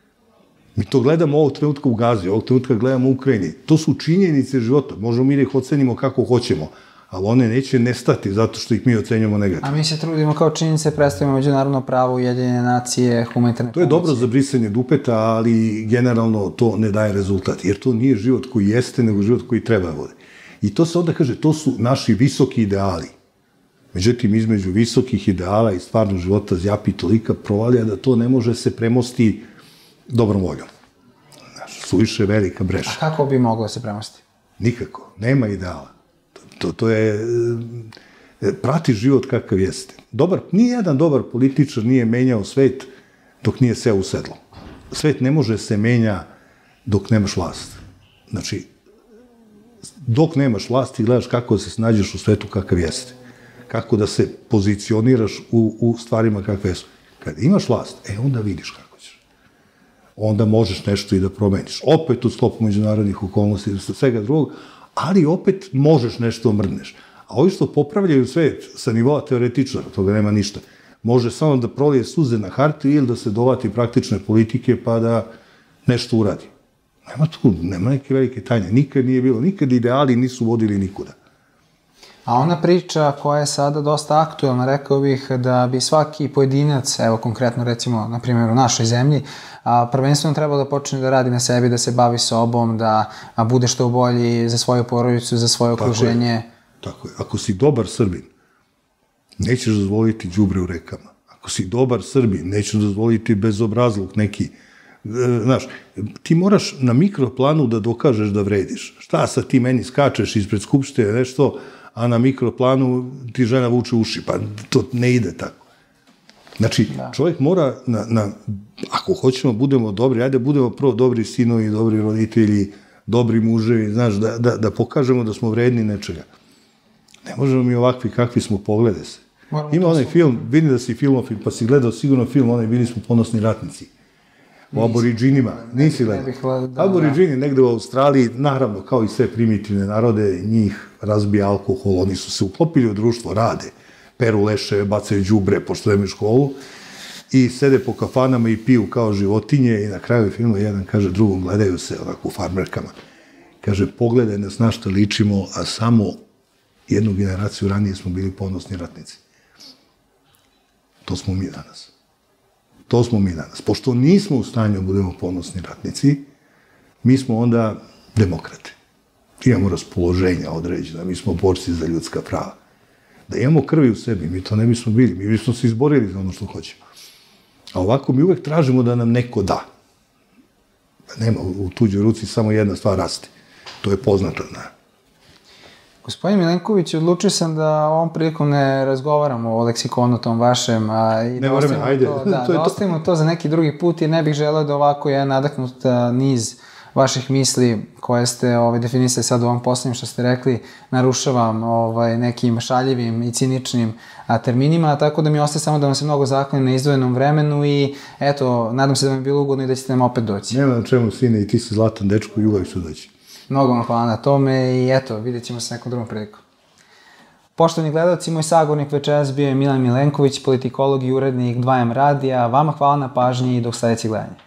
Mi to gledamo ovog trenutka u Gazi, ovog trenutka gledamo u Ukrajini. To su činjenice života. Možemo mi da ih ocenimo kako hoćemo, ali one neće nestati zato što ih mi ocenjamo negativno. A mi se trudimo kao činjenice, predstavimo međunarodno pravo, Ujedinjene nacije, humanitarne To je dobro za brisanje dupeta, ali generalno to ne daje rezultat, jer to nije život koji jeste, nego život koji treba vode. I to se onda kaže, to su naši visoki ideali. Međutim, između visokih ideala i stvarnog života zjapi tolika provalija da to ne može se premosti dobrom voljom. Znaš, suviše velika breša. A kako bi moglo da se premosti? Nikako. Nema ideala. To, to je... Prati život kakav jeste. Dobar, nijedan dobar političar nije menjao svet dok nije seo u sedlo. Svet ne može se menja dok nemaš vlast. Znači, dok nemaš vlast ti gledaš kako da se snađeš u svetu kakav jeste. Kako da se pozicioniraš u, u stvarima kakve su. Kad imaš vlast, e, onda vidiš kako ćeš. Onda možeš nešto i da promeniš. Opet u sklopu međunarodnih okolnosti, svega drugog, ali opet možeš nešto mrdneš. A ovi što popravljaju svet sa nivoa teoretičara, toga nema ništa, može samo da prolije suze na hartiju ili da se dovati praktične politike pa da nešto uradi. Nema tu, nema neke velike tajne. Nikad nije bilo, nikad ideali nisu vodili nikuda. A ona priča koja je sada dosta aktuelna, rekao bih da bi svaki pojedinac, evo konkretno recimo, na primjer u našoj zemlji, a, prvenstveno treba da počne da radi na sebi, da se bavi sobom, da a, bude što bolji za svoju porodicu, za svoje okruženje. Tako je. Ako si dobar Srbin, nećeš dozvoliti đubre u rekama. Ako si dobar Srbin, nećeš dozvoliti bezobrazluk neki. Znaš, ti moraš na mikroplanu da dokažeš da vrediš. Šta sad ti meni skačeš ispred Skupštine, nešto, a na mikroplanu ti žena vuče uši, pa to ne ide tako. Znači, da. Čovjek mora, na, na, ako hoćemo budemo dobri, ajde budemo prvo dobri sinovi, dobri roditelji, dobri muževi, znaš, da, da, da pokažemo da smo vredni nečega. Ne možemo mi ovakvi kakvi smo, poglede se. Moramo Ima onaj film, vidim da si filmofil, pa si gledao sigurno film, onaj Bili smo ponosni ratnici. O aboriđinima, nisi gledao. Da, Aboriđini da. Negde u Australiji, naravno, kao i sve primitivne narode, njih razbija alkohol, oni su se uklopili u društvo, rade, peru leševe, bacaju đubre, pošto imaju školu, i sede po kafanama i piju kao životinje, i na kraju filma jedan kaže drugom, gledaju se ovako u farmerkama. Kaže, pogledaj nas na što ličimo, a samo jednu generaciju ranije smo bili ponosni ratnici. To smo mi danas. To smo mi danas. Pošto nismo u stanju da budemo ponosni ratnici, mi smo onda demokrate. Imamo raspoloženja određena, mi smo borci za ljudska prava. Da imamo krvi u sebi, mi to ne bismo bili, mi bismo se izborili za ono što hoćemo. A ovako mi uvek tražimo da nam neko da. Nema, u tuđoj ruci samo jedna stvar raste. To je poznato, da. Gospodin Milenković, odlučio sam da ovom prilikom ne razgovaramo o leksikonu tom vašem, a i da ostavimo, vreme, to, da, to, da ostavimo to za neki drugi put, jer ne bih želeo da ovako jedan nadahnut niz vaših misli koje ste ovaj, definisali sad u ovom poslednjem što ste rekli, narušavam ovaj, nekim šaljivim i ciničnim a, terminima, tako da mi ostaje samo da vam se mnogo zahvalim na izdvojenom vremenu i eto, nadam se da vam je bilo ugodno i da ćete nam opet doći. Nema na čemu, sine, i ti si zlatan dečko i uvijek ću doći. Mnogo vam hvala na tome i eto, vidjet ćemo se nekom drugom priliku. Poštovani gledalci, moj sagovornik večeras bio je Milan Milenković, politikolog i urednik dva em radija. Vama hvala na pažnji i do sledećeg gledanja.